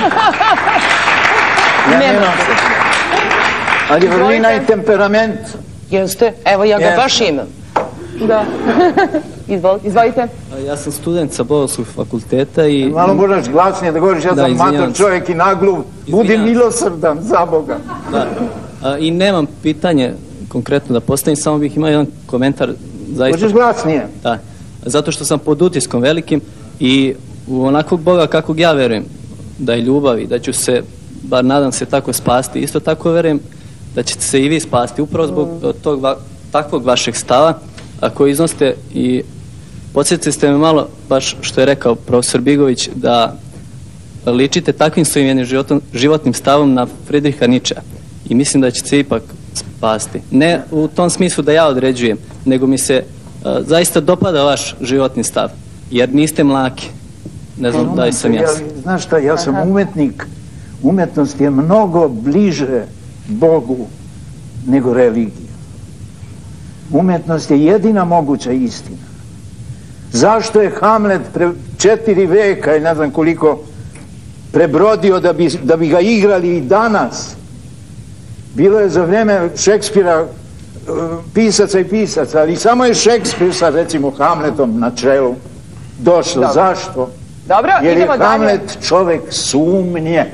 Ja nemam. Ali vrlina i temperament. Jeste? Evo, ja ga baš imam. Da. Izvolite. Ja sam student sa Bogoslovskog fakulteta i... Malo moraš glasnije da govoriš, ja sam mator čovjek i nagluv. Budi milosrdan, za Boga. Da. I nemam pitanje konkretno da postavim, samo bih imao jedan komentar. Hoćeš glasnije? Da. Zato što sam pod utiskom velikim i u onakvog Boga kakvog ja verujem, da je ljubav i da ću se, bar nadam se, tako spasti. Isto tako verujem da ćete se i vi spasti, upravo zbog tog takvog vašeg stava, a koji iznosite i podsjetite ste me malo, baš što je rekao profesor Bigović, da ličite takvim svojim jednim životnim stavom na Friedricha Nietzschea. I mislim da ćete se ipak spasti. Ne u tom smislu da ja određujem, nego mi se zaista dopada vaš životni stav, jer niste mlaki. Ne znam da li sam jasan. Znaš šta, ja sam umetnik. Umetnost je mnogo bliže Bogu nego religija. Umetnost je jedina moguća istina. Zašto je Hamlet pre četiri veka i ne znam koliko prebrodio da bi ga igrali i danas? Bilo je za vreme Šekspira pisaca i pisaca, ali samo je Šekspir sa recimo Hamletom na čelu došlo. Zašto? Dobro, jer je Hamlet čovek sumnje.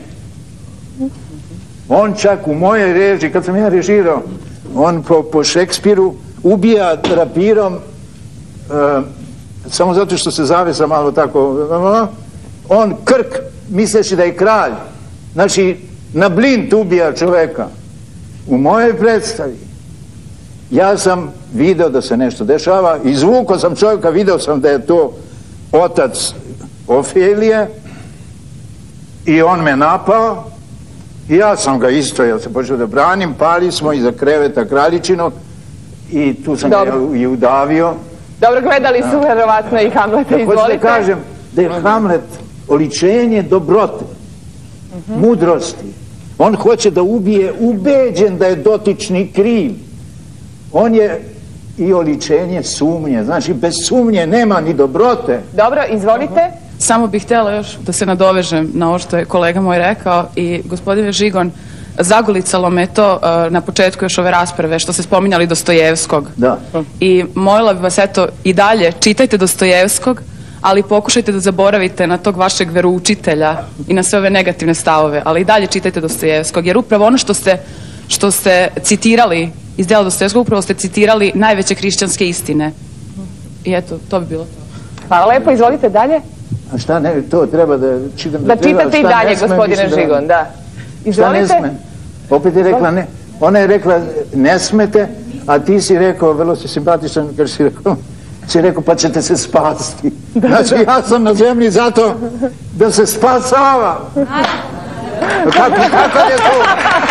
On čak u mojoj režiji, kad sam ja režirao, on po Šekspiru ubija rapirom samo zato što se zavesa malo tako, on krk misleći da je kralj. Znači, na blint ubija čoveka. U mojoj predstavi ja sam video da se nešto dešava, izvukao sam čovjeka, video sam da je to otac Ofelije i on me napao i ja sam ga isto, ja sam počeo da branim, pali smo iza kreveta Kraljičinog i tu sam ga i udavio. Dobro, gledali su verovatno i Hamleta, izvolite. Hoću da kažem da je Hamlet oličenje dobrote, mudrosti. On hoće da ubije, ubeđen da je dotični kriv. On je i oličenje sumnje. Znači, bez sumnje nema ni dobrote. Dobro, izvolite. Samo bih htjela još da se nadovežem na ovo što je kolega moj rekao i gospodine Žigon, zagolicalo me to na početku još ove rasprave što ste spominjali Dostojevskog. Da. I molila bih vas, eto, i dalje čitajte Dostojevskog, ali pokušajte da zaboravite na tog vašeg veroučitelja i na sve ove negativne stavove, ali i dalje čitajte Dostojevskog, jer upravo ono što ste, što ste citirali iz dela Dostojevskog, upravo ste citirali najveće hrišćanske istine. I eto, to bi bilo to. Hvala lepo, izvolite dalje. A šta ne, to treba da čitam da treba, da čitate i dalje, gospodine Žigon, da. Izvolite. Šta ne sme? Opet je rekla ne. Ona je rekla ne smete, a ti si rekao, vrlo si simpatičan, kad si rekao, si rekao pa ćete se spasti. Znači ja sam na zemlji zato da se spasava. Kako je to?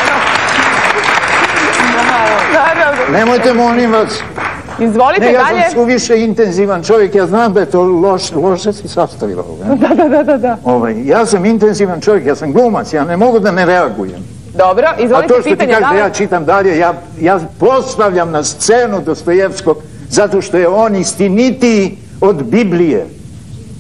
Nemojte, molim vas. Izvolite dalje. Ne, ja sam suviše intenzivan čovjek, ja znam da je to loše si sastavila ovo. Da, da, da. Ja sam intenzivan čovjek, ja sam glumac, ja ne mogu da ne reagujem. Dobro, izvolite pitanje. A to što ti kažeš da ja čitam dalje, ja postavljam na scenu Dostojevskog zato što je on istinitiji od Biblije.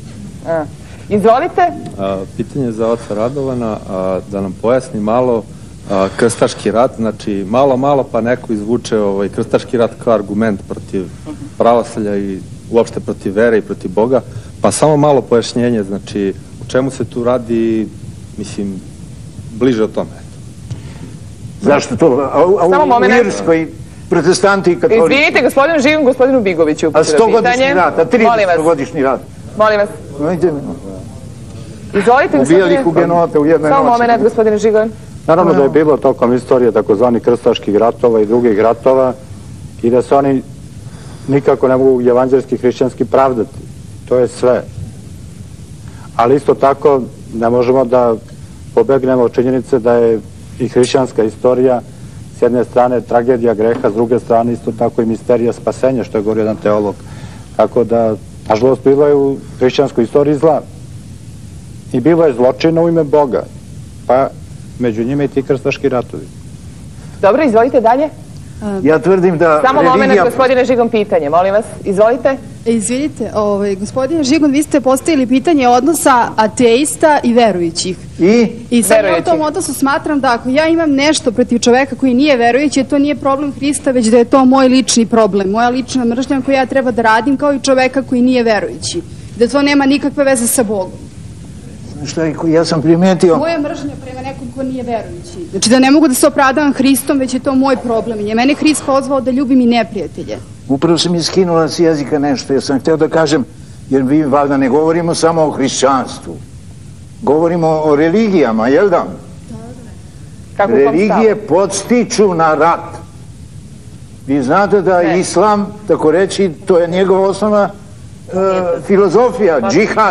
Izvolite. Pitanje za oca Radovana, da nam pojasni malo krstaški rat, znači malo, malo pa neko izvuče krstaški rat kao argument protiv pravoslavlja i uopšte protiv vere i protiv Boga, pa samo malo pojašnjenje, znači o čemu se tu radi, mislim, bliže o tome. Zašto to? A u Irskoj protestanti i katolici... Izvinite, gospodinu Živom, gospodinu Bigoviću. A stogodišnji rat, a tridesetogodišnji rat. Molim vas. Izvolite, ubijali hugenote u jednoj noći. Samo moment, gospodine Žigon. Naravno da je bilo tokom istorije takozvanih krstaških ratova i drugih ratova i da se oni nikako ne mogu evanđelski hrišćanski pravdati. To je sve. Ali isto tako ne možemo da pobegnemo od činjenice da je i hrišćanska istorija s jedne strane tragedija greha, s druge strane isto tako i misterija spasenja, što je govorio jedan teolog. Tako da, nažalost, bilo je u hrišćanskoj istoriji zla. I bilo je zločina u ime Boga. Pa među njima i ti krstaški ratovi. Dobro, izvolite dalje. Ja tvrdim da... Samo moment, gospodine Žigon, pitanje, molim vas. Izvolite. Izvinite, gospodine Žigon, vi ste postavili pitanje odnosa ateista i verujućih. I? I sad u tom odnosu smatram da ako ja imam nešto protiv čoveka koji nije verujući, to nije problem Hrista, već da je to moj lični problem, moja lična mržnja koju ja treba da radim kao i čoveka koji nije verujući. Da to nema nikakve veze sa Bogom. Šta je, ja sam primetio... Moja mržnja prema nekom ko nije verujući. Znači da ne mogu da se opravdavam Hristom, već je to moj problem. I je mene Hrist pozvao da ljubim i neprijatelje. Upravo sam iskinula s jezika nešto, jer sam hteo da kažem, jer vi valjda ne govorimo samo o hrišćanstvu. Govorimo o religijama, jel da? Religije podstiču na rat. Vi znate da islam, tako reći, to je njegova osnovna filozofija, džihad.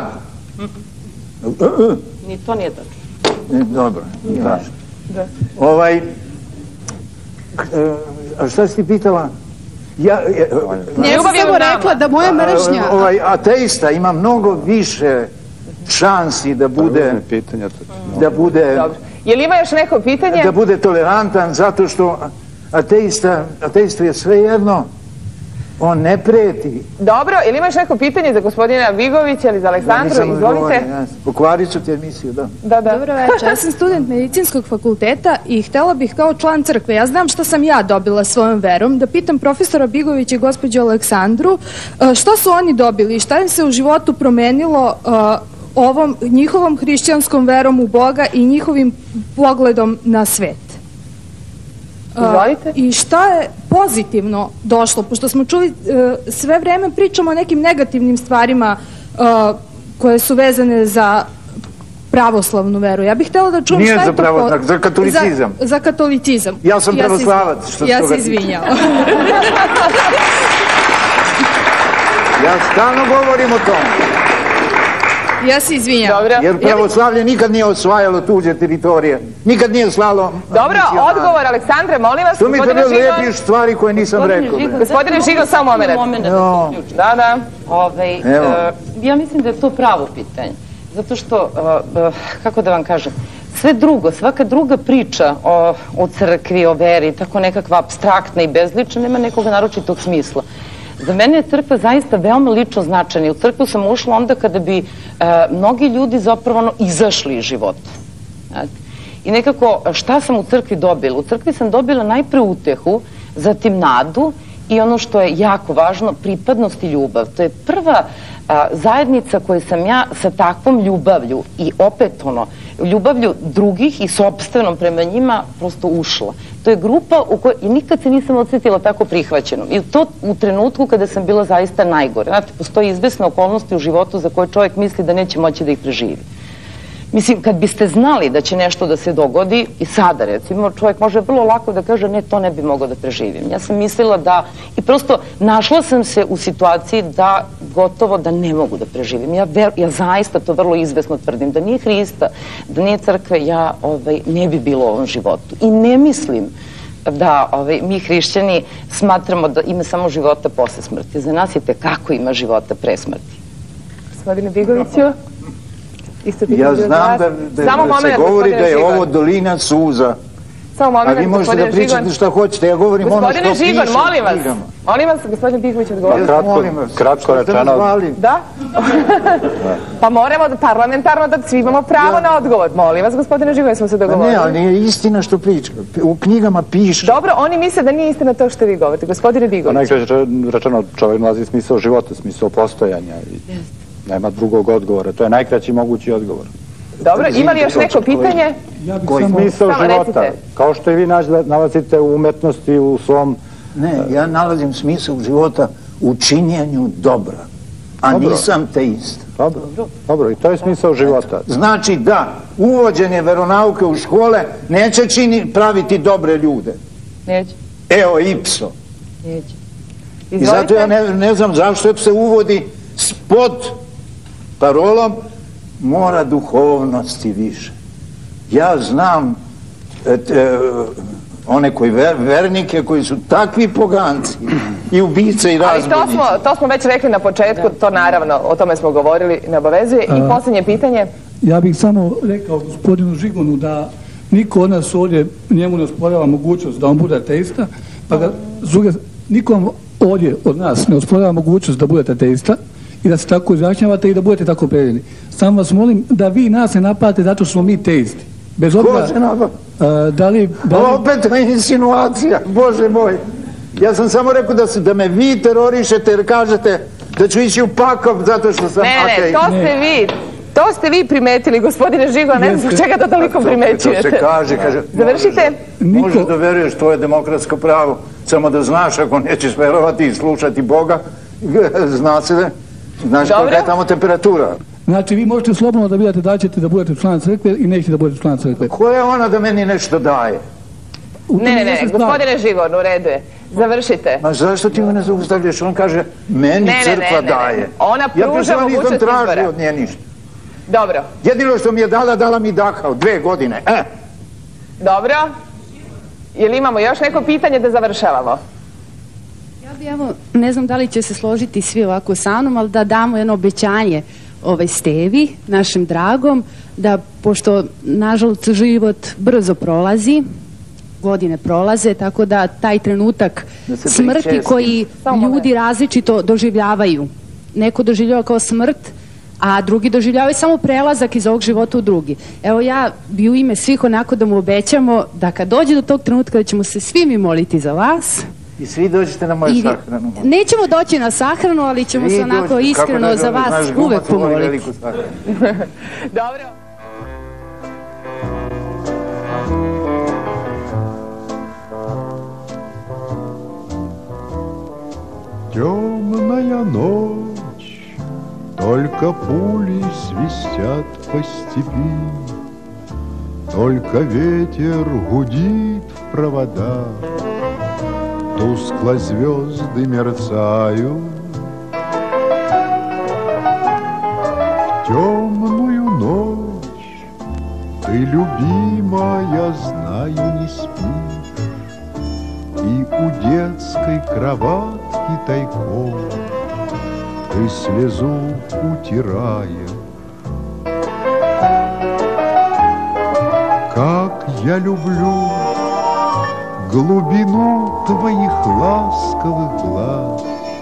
Ni to nije tačno. Dobro, nije važno. Ovaj, a šta si ti pitala? Ja sam samo rekla da moja mržnja... Ateista ima mnogo više šansi da bude... Da bude... Je li ima još neko pitanje? Da bude tolerantan, zato što ateista, ateistu je sve jedno. On ne preti. Dobro, ili imaš neko pitanje za gospodina Vigovića ili za Aleksandru? Izvolite. Pokvarit ću ti emisiju, da. Da, da. Dobro večer, ja sam student medicinskog fakulteta i htjela bih kao član crkve, ja znam šta sam ja dobila svojom verom, da pitam profesora Bigovića i gospođu Aleksandru šta su oni dobili i šta im se u životu promenilo ovom njihovom hrišćanskom verom u Boga i njihovim pogledom na svet. Izvolite. I šta je pozitivno došlo, pošto smo čuli sve vreme pričamo o nekim negativnim stvarima koje su vezane za pravoslavnu veru. Ja bih htjela da čujem šta je to... Nije za pravoslavnu, za katolicizam. Za katolicizam. Ja sam pravoslavac. Ja se izvinjala. Ja stalno govorim o tome. Ja se izvinjam. Jer pravoslavlje nikad nije osvajalo tuđe teritorije. Nikad nije slalo... Dobro, odgovor, Aleksandre, molim vas. Što mi te lepiš stvari koje nisam rekao? Gospodine Žigon, samo moment. Da, da. Ja mislim da je to pravo pitanje. Zato što, kako da vam kažem, sve drugo, svaka druga priča o crkvi, o veri, tako nekakva apstraktna i bezlična, nema nekog naročitog smisla. Za mene je crkva zaista veoma lično značajna i u crkvu sam ušla onda kada bi mnogi ljudi zapravo izašli iz života. I nekako šta sam u crkvi dobila? U crkvi sam dobila najpre utehu, zatim nadu i ono što je jako važno, pripadnost i ljubav. To je prva zajednica koju sam ja sa takvom ljubavlju i opet ono, ljubavlju drugih i sopstvenom prema njima prosto ušla. To je grupa u kojoj i nikad se nisam osjetila tako prihvaćenom. I to u trenutku kada sam bila zaista najgore. Znate, postoji izvesne okolnosti u životu za koje čovjek misli da neće moći da ih preživi. Mislim, kad biste znali da će nešto da se dogodi, i sada recimo, čovjek može vrlo lako da kaže ne, to ne bi mogao da preživim. Ja sam mislila da, i prosto našla sam se u situaciji da gotovo da ne mogu da preživim. Ja, ja zaista to vrlo izvesno tvrdim, da nije Hrista, da nije crkve, ja ovaj, ne bi bilo u ovom životu. I ne mislim da ovaj, mi hrišćani smatramo da ima samo života posle smrti. Za nas je tekako ima života pre smrti. Gospodine Bigoviću? Ja znam da se govori da je ovo dolina suza A vi možete da pričate šta hoćete, ja govorim ono što pišem. Gospodine Žigon, molim vas, molim vas, gospodin Bigović odgovori. Kratko rečeno. Da? Pa moramo parlamentarno da svi imamo pravo na odgovor. Molim vas, gospodine Žigon, smo se dogovorili. Ne, ali nije istina što priča. U knjigama piše. Dobro, oni misle da nije istina to što vi govorite. Gospodine Bigović. Najkraće rečeno, čovjek nalazi smisao života, smisao postojanja i nema drugog odgovora. To je najkraći mogući odgovor. Dobro, ima li još neko pitanje? Koji smisao života? Kao što i vi nalazite u umetnosti, u svom... Ne, ja nalazim smisao života u činjenju dobra, a nisam teist. Dobro, dobro, i to je smisao života. Znači da, uvođenje veronauke u škole neće praviti dobre ljude. Neće. Evo, ipso. Neće. I zato ja ne znam zašto se uvodi pod parolom mora duhovnosti više. Ja znam one koji vernike koji su takvi poganci i ubice i razbojnici. Ali to smo već rekli na početku, to naravno, o tome smo govorili, ne obavezuje. I posljednje pitanje. Ja bih samo rekao gospodinu Žigonu da niko od nas ovdje njemu ne osporava mogućnost da on bude ateista, pa ga nikom ovdje od nas ne osporava mogućnost da budete ateista i da se tako izjašnjavate i da budete tako opredeljeni. Samo vas molim da vi nas ne napadate zato što smo mi teisti. Bez obzira... Ko se napada? Da li... Opet insinuacija, Bože moj. Ja sam samo rekao da me vi terorišete jer kažete da ću ići u pakao zato što sam ateist. Ne, ne, to ste vi. To ste vi primetili, gospodine Žigo, ne znam čega to toliko primećujete. To se kaže, kaže... Završite. Možeš da veruješ, to je demokratsko pravo, samo da znaš ako nećeš verovati i slušati Boga, zna se da... Znaš kolika je tamo temperatura. Znači, vi možete slobodno da birate da ćete da budete član crkve i nećete da budete član crkve. Ko je ona da meni nešto daje? Ne, ne, ne, gospodine Žigor, u redu je. Završite. Ma zašto ti me ne zaustavljaš? On kaže, meni crkva daje. Ona pruža mogućnost izbora. Ja tražio od nje ništa. Dobro. Jedino što mi je dala, dala mi Dachau, dve godine. E! Dobro. Jel imamo još neko pitanje da završavamo? Ja bi, evo, ne znam da li će se složiti svi ovako sa mnom, ali da damo jedno obećanje ovaj Stevi, našem dragom, da pošto nažalost život brzo prolazi, godine prolaze, tako da taj trenutak smrti koji ljudi različito doživljavaju. Neko doživljava kao smrt, a drugi doživljavaju samo prelazak iz ovog života u drugi. Evo ja bi u ime svih onako da mu obećamo da kad dođe do tog trenutka da ćemo se svi mi moliti za vas. I svi dođete na moju sahranu. Nećemo doći na sahranu, ali ćemo se onako iskreno za vas uvek pomoliti. Dobro. Темная ночь, только пули свистят по степи, только ветер гудит в проводах, тускло звезды мерцают. В темную ночь ты, любимая, знаю, не спишь, и у детской кроватки тайком ты слезу утираешь. Как я люблю глубину твоих ласковых глаз,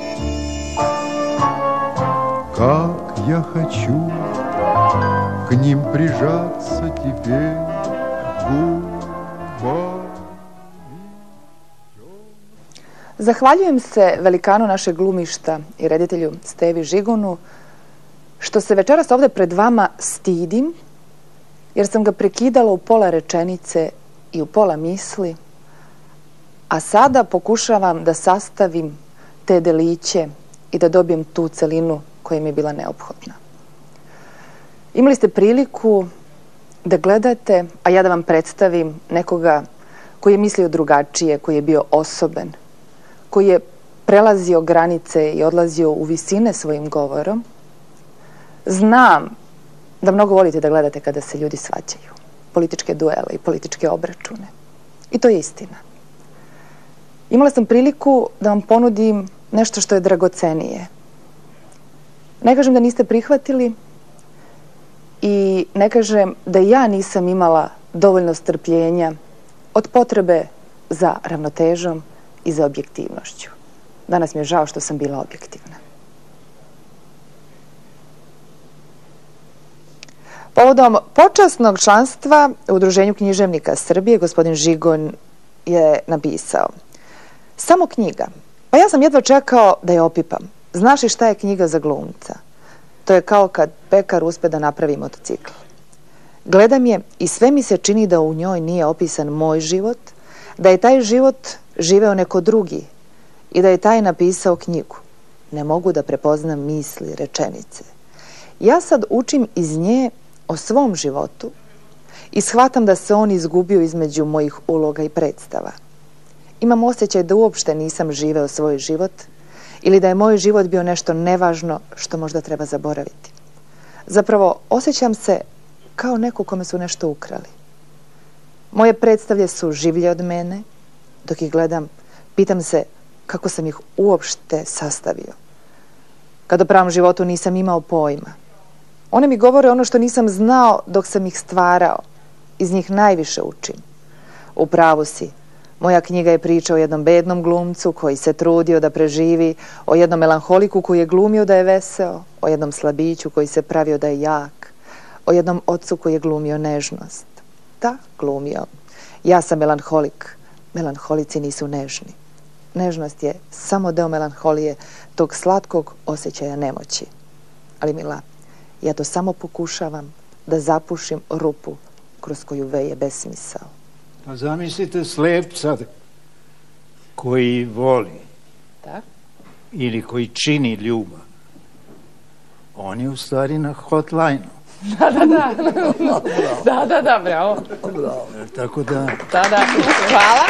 как я хочу к ним прижаться теперь губами. Zahvaljujem se velikanu našeg glumišta i reditelju Stevi Žigonu što se večeras ovde pred vama stidim, jer sam ga prekidala u pola rečenice i u pola misli, a sada pokušavam da sastavim te deliće i da dobijem tu celinu koja mi je bila neophodna. Imali ste priliku da gledate, a ja da vam predstavim nekoga koji je mislio drugačije, koji je bio osoben, koji je prelazio granice i odlazio u visine svojim govorom. Znam da mnogo volite da gledate kada se ljudi svađaju, političke duele i političke obračune. I to je istina. Imala sam priliku da vam ponudim nešto što je dragocenije. Ne kažem da niste prihvatili i ne kažem da ja nisam imala dovoljno strpljenja od potrebe za ravnotežom i za objektivnošću. Danas mi je žao što sam bila objektivna. Povodom počasnog članstva u Udruženju književnika Srbije, gospodin Žigon je napisao: samo knjiga. Pa ja sam jedva čekao da je opipam. Znaš li šta je knjiga za glumca? To je kao kad pekar uspe da napravi motocikl. Gledam je i sve mi se čini da u njoj nije opisan moj život, da je taj život živeo neko drugi i da je taj napisao knjigu. Ne mogu da prepoznam misli, rečenice. Ja sad učim iz nje o svom životu i shvatam da se on izgubio između mojih uloga i predstava. Imam osjećaj da uopšte nisam živeo svoj život ili da je moj život bio nešto nevažno što možda treba zaboraviti. Zapravo, osjećam se kao neko kome su nešto ukrali. Moje predstavlje su življe od mene. Dok ih gledam, pitam se kako sam ih uopšte sastavio. Kad o pravom životu nisam imao pojma. One mi govore ono što nisam znao dok sam ih stvarao. Iz njih najviše učim. U pravu si. Moja knjiga je priča o jednom bednom glumcu koji se trudio da preživi, o jednom melanholiku koji je glumio da je veseo, o jednom slabiću koji se pravio da je jak, o jednom ocu koji je glumio nežnost. Da, glumio. Ja sam melanholik. Melanholici nisu nežni. Nežnost je samo deo melanholije, tog slatkog osjećaja nemoći. Ali Mila, ja to samo pokušavam da zapušim rupu kroz koju veje besmisao. Pa zamislite slepca koji voli ili koji čini ljubav. On je u stvari na hotline-u. Da, da, da. Da, da, da, bravo. Tako da... Da, da, hvala.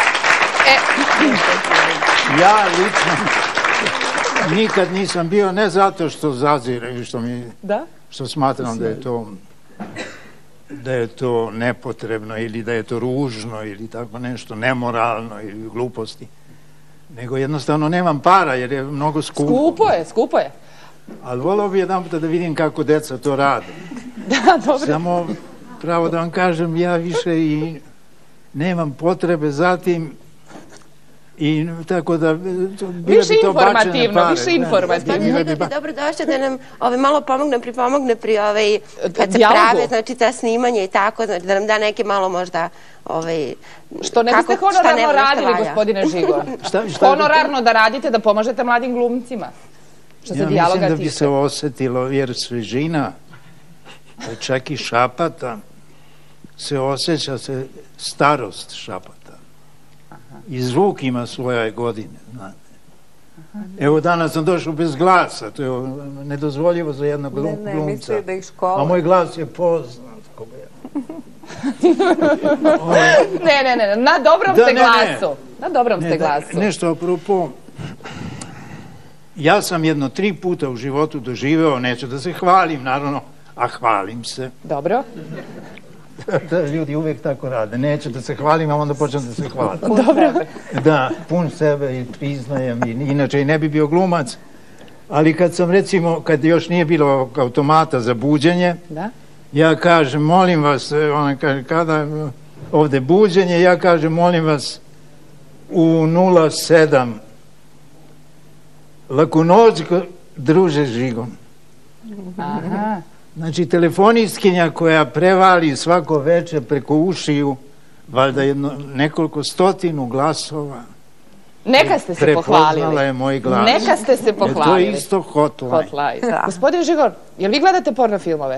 Ja lično nikad nisam bio, ne zato što zazirem, što mi... Da? Što smatram da je to... da je to nepotrebno ili da je to ružno ili tako nešto, nemoralno ili gluposti. Nego jednostavno nemam para jer je mnogo skupo. Skupo je, skupo je. Ali volao bi jedan puta da vidim kako deca to rade. Da, dobro. Samo, pravo da vam kažem, ja više i nemam potrebe za tim i tako da... Više informativno, više informativno. Da bi dobro došlo da nam malo pomogne, pripomogne pri kad se prave, znači ta snimanja i tako, znači da nam da neke malo možda... Što ne biste honorarno radili, gospodine Žigo? Honorarno da radite, da pomažete mladim glumcima. Ja mislim da bi se osetilo, jer svežina, čak i šapata, se osjeća se starost šapata. I zvuk ima svoje godine, znate. Evo danas sam došao bez glasa, to je nedozvoljivo za jednog glumca. A moj glas je poznat. Ne, ne, ne, na dobrom ste glasu. Na dobrom ste glasu. Nešto apropo, ja sam jedno tri puta u životu doživeo, neću da se hvalim, naravno, a hvalim se. Dobro. Ljudi uvijek tako rade. Neću da se hvalim, a onda počnem da se hvalim. Dobro. Da, pun sebe i priznajem. Inače i ne bi bio glumac. Ali kad sam, recimo, kad još nije bilo automata za buđenje, ja kažem, molim vas, ona kaže, kada ovde buđenje, ja kažem, molim vas, u nula sedam laku noć, druže Žigon. Aha. Znači, telefonistkinja koja prevali svako večer preko ušiju, valjda nekoliko stotinu glasova. Neka ste se pohvalili. Prepoznala je moj glas. Neka ste se pohvalili. To je isto hotline. Gospodin Žigor, jel vi gledate porno filmove?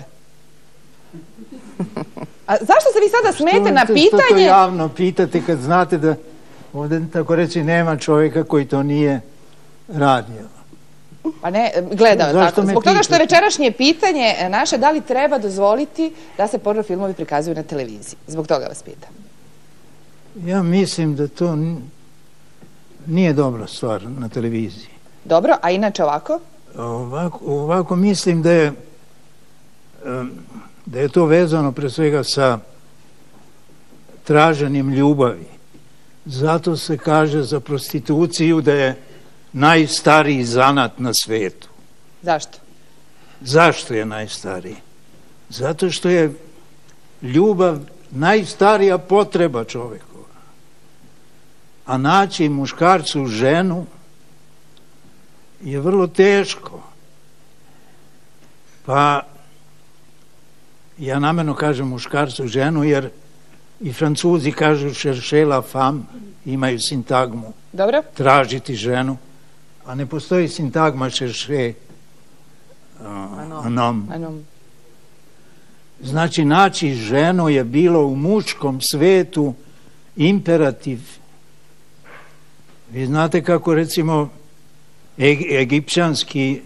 A zašto se vi sada smete na pitanje? Što to javno pitate kad znate da ovdje, tako reći, nema čovjeka koji to nije radio? Pa ne, gledam, zbog toga što je večerašnje pitanje naše, da li treba dozvoliti da se porno filmovi prikazuju na televiziji? Zbog toga vas pitam. Ja mislim da to nije dobra stvar na televiziji. Dobro, a inače ovako? Ovako mislim da je da je to vezano pre svega sa traženjem ljubavi. Zato se kaže za prostituciju da je najstariji zanat na svetu. Zašto? Zašto je najstariji? Zato što je ljubav najstarija potreba čovekova. a naći muškarcu ženu je vrlo teško. Pa ja namjerno kažem muškarcu ženu, jer i Francuzi kažu chercher la femme, imaju sintagmu. Dobro. Tražiti ženu, a ne postoji sintagma chercher un homme. Znači, naći ženu je bilo u muškom svetu imperativ. Vi znate kako, recimo, egipćanski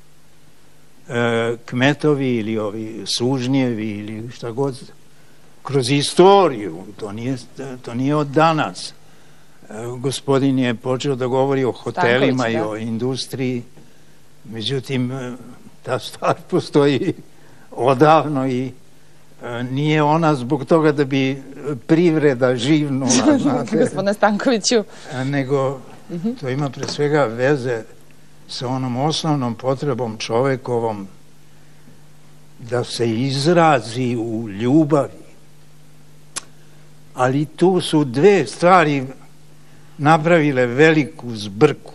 kmetovi ili ovi sužnjevi ili šta god, kroz istoriju, to nije, to nije od danas. Gospodin je počeo da govori o hotelima i o industriji, međutim, ta stvar postoji odavno i nije ona zbog toga da bi privreda živnula, znate. Gospodine Stankoviću. Nego to ima pre svega veze sa onom osnovnom potrebom čovekovom da se izrazi u ljubavi. Ali tu su dve stvari napravile veliku zbrku.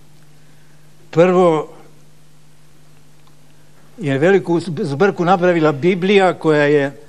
Prvo je veliku zbrku napravila Biblija, koja je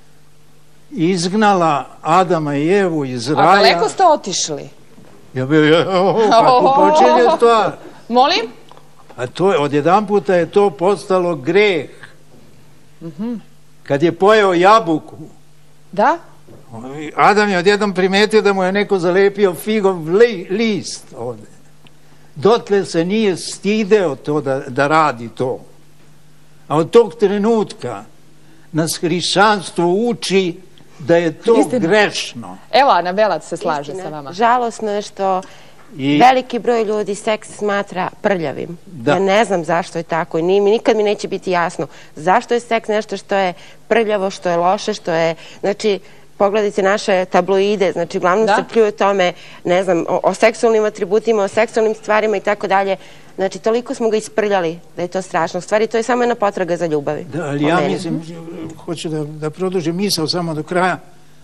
izgnala Adama i Evu iz raja. A daleko ste otišli? Ja bih, kako počinje stvar? Molim? A to je, odjedan puta je to postalo greh. Kad je pojeo jabuku. Da? Adam je odjednom primetio da mu je neko zalepio figov list ovde. Dotle se nije stideo to da, da radi to. A od tog trenutka nas hrišćanstvo uči da je to grešno. Evo, Ana Belac se slaže sa vama. Žalosno je što veliki broj ljudi seks smatra prljavim. Ja ne znam zašto je tako i nikad mi neće biti jasno zašto je seks nešto što je prljavo, što je loše, što je, znači, pogledajte naše tabloide, znači, uglavnom se pljuje tome, ne znam, o seksualnim atributima, o seksualnim stvarima i tako dalje. Znači, toliko smo ga isprljali da je to strašno. U stvari, to je samo jedna potraga za ljubavi. Da, ali ja mislim, hoću da produžim misao samo do kraja.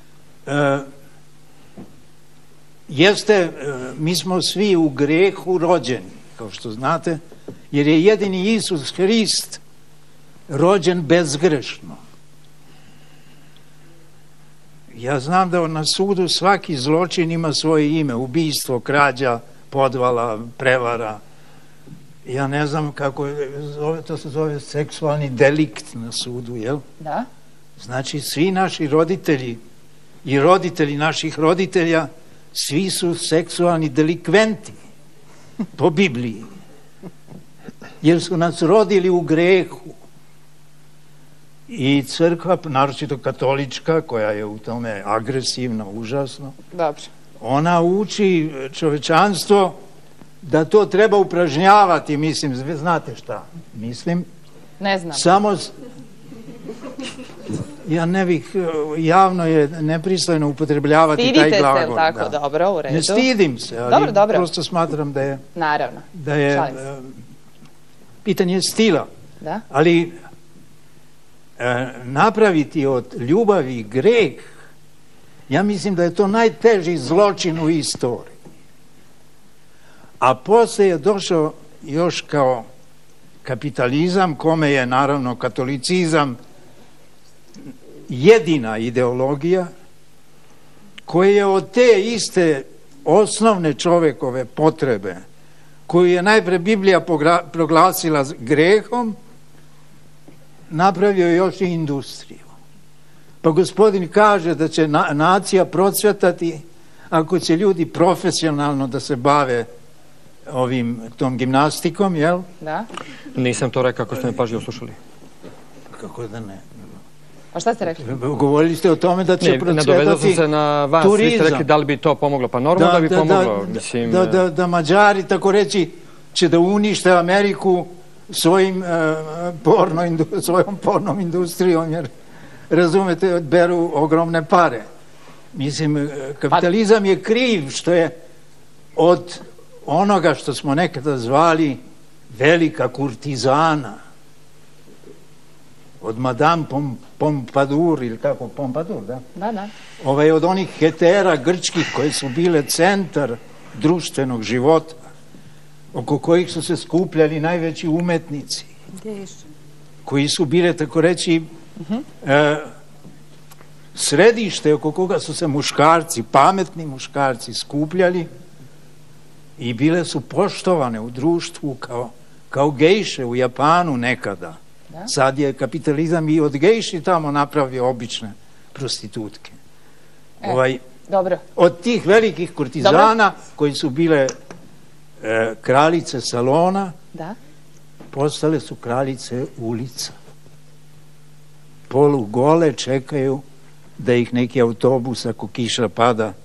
Jeste, mi smo svi u grehu rođeni, kao što znate, jer je jedini Isus Hrist rođen bezgrešno. Ja znam da na sudu svaki zločin ima svoje ime, ubistvo, krađa, podvala, prevara. Ja ne znam kako, to se zove seksualni delikt na sudu, jel? Da. Znači, svi naši roditelji i roditelji naših roditelja, svi su seksualni delikventi po Bibliji. Jer su nas rodili u grehu. I crkva, naročito katolička, koja je u tome agresivna, užasno, ona uči čovečanstvo da to treba upražnjavati, mislim, znate šta mislim? Ne znam. Samo, ja ne bih, javno je nepristojno upotrebljavati taj glagol. Stidite se, tako, dobro, u redu. Ne stidim se, ali prosto smatram da je... Naravno, da je pitanje stila. Da. Ali napraviti od ljubavi greh, ja mislim da je to najteži zločin u istoriji. A posle je došao još kao kapitalizam, kome je naravno katolicizam jedina ideologija, koja je od te iste osnovne čovekove potrebe, koju je najpre Biblija proglasila grehom, napravio još i industriju. Pa gospodin kaže da će nacija procvetati ako će ljudi profesionalno da se bave ovim, tom gimnastikom, jel? Da. Nisam to rekao ako ste me pažljivo slušali. Kako da ne? A šta ste rekli? Govorili ste o tome da će procvetati turizam. Nadovezao sam se na vas, vi ste rekli da li bi to pomoglo. Pa normalno da bi pomoglo. Da Mađari, tako reći, će da unište Ameriku svojim svojom pornom industrijom, jer razumete, beru ogromne pare. Mislim, kapitalizam je kriv što je od onoga što smo nekada zvali velika kurtizana, od Madame Pompadour, ili kako, Pompadour, da? Da, da. Ovaj, od onih hetera grčkih koje su bile centar društvenog života, oko kojih su se skupljali najveći umetnici, koji su bile, tako reći, e, središte oko koga su se muškarci, pametni muškarci skupljali i bile su poštovane u društvu kao, kao gejše u Japanu nekada. Da? Sad je kapitalizam i od gejši tamo napravio obične prostitutke. E, ovaj, dobro. Od tih velikih kurtizana dobro. Koji su bile e, kraljice salona, da? Postale su kraljice ulica. Polugole čekaju da ih neki autobus, ako kiša pada,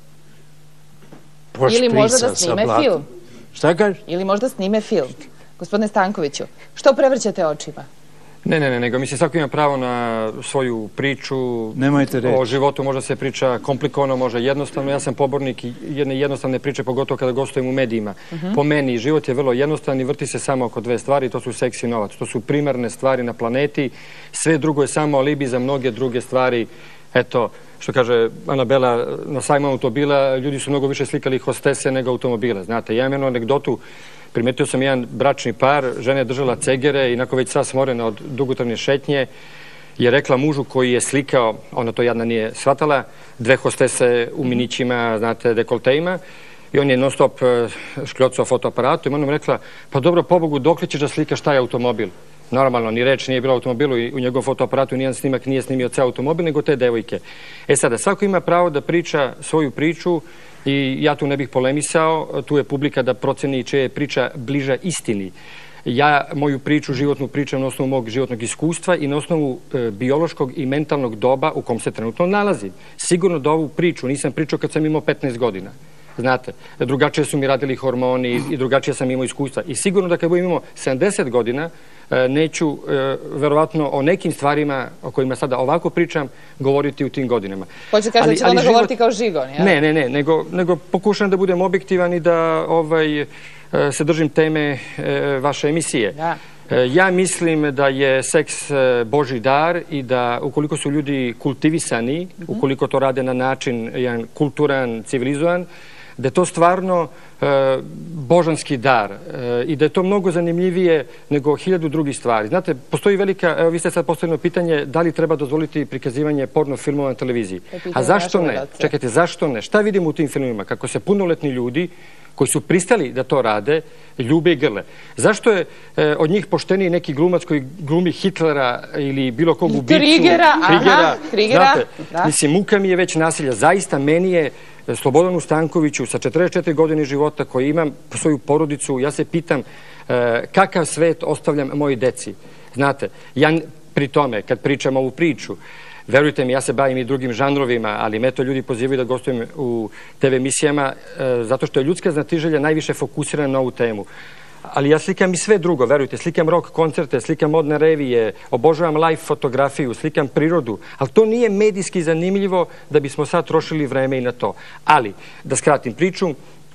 pošprica ili možda da snime film. Šta kažeš? Ili možda snime film. Gospodine Stankoviću, što prevrćete očima? Ne, ne, ne, nego mislim svako ima pravo na svoju priču. Nemojte reći. O životu možda se priča komplikovano, može jednostavno. Ja sam pobornik jedne jednostavne priče, pogotovo kada gostujem u medijima. Uh-huh. Po meni, život je vrlo jednostavan i vrti se samo oko dve stvari, to su seks i novac. To su primarne stvari na planeti. Sve drugo je samo alibi za mnoge druge stvari. Eto, što kaže Anabela, na sajmu automobila ljudi su mnogo više slikali hostese nego automobile. Znate, ja imam jednu anegdotu. Primetio sam jedan bračni par, žena je držala cegere i nakon već sva smorena od dugotrajne šetnje je rekla mužu koji je slikao, ona to jadna nije shvatala, dve hostese u minićima, znate, dekoltejima, i on je non stop škljocao fotoaparatu i ona mu rekla, pa dobro, pobogu, dokle ćeš da slikaš taj automobil? Normalno, ni reč nije bilo automobilu i u njegovom fotoaparatu nijedan snimak nije snimio ceo automobil, nego te devojke. E sada, svako ima pravo da priča svoju priču i ja tu ne bih polemisao, tu je publika da proceni čija je priča bliža istini. Ja moju priču, životnu pričam na osnovu mog životnog iskustva i na osnovu e, biološkog i mentalnog doba u kom se trenutno nalazim. Sigurno da ovu priču nisam pričao kad sam imao petnaest godina. Znate, drugačije su mi radili hormoni i drugačije sam imao iskustva. I sigurno da kad budem imao sedamdeset godina, neću, verovatno, o nekim stvarima o kojima sada ovako pričam, govoriti u tim godinama. Hoće kaže da će onda govoriti kao Žigon, jel? Ne, ne, ne, nego, nego pokušam da budem objektivan i da ovaj, se držim teme vaše emisije. Da. Ja mislim da je seks Božji dar i da ukoliko su ljudi kultivisani, mm-hmm. ukoliko to rade na način jedan kulturan, civilizovan, da je to stvarno e, božanski dar e, i da je to mnogo zanimljivije nego hiljadu drugih stvari. Znate, postoji velika, evo vi ste sad postavljeno pitanje da li treba dozvoliti prikazivanje porno filmova na televiziji. A zašto ne? Čekajte, zašto ne? Šta vidimo u tim filmima? Kako se punoletni ljudi koji su pristali da to rade, ljube i grle. Zašto je e, od njih pošteniji neki glumac koji glumi Hitlera ili bilo kog ubicu? Trigera, aha, Trigera. Znate, da. Mislim, muka mi je već nasilja. Zaista, meni je Slobodanu Stankoviću sa četrdeset četiri godine života koji imam svoju porodicu, ja se pitam e, kakav svet ostavljam mojoj deci. Znate, ja pri tome, kad pričam ovu priču, verujte mi, ja se bavim i drugim žanrovima, ali me to ljudi pozivaju da gostujem u te ve emisijama e, zato što je ljudska znatiželja najviše fokusirana na ovu temu. Ali ja slikam i sve drugo, verujte, slikam rock koncerte, slikam modne revije, obožavam live fotografiju, slikam prirodu, ali to nije medijski zanimljivo da bismo sad trošili vreme i na to. Ali, da skratim priču,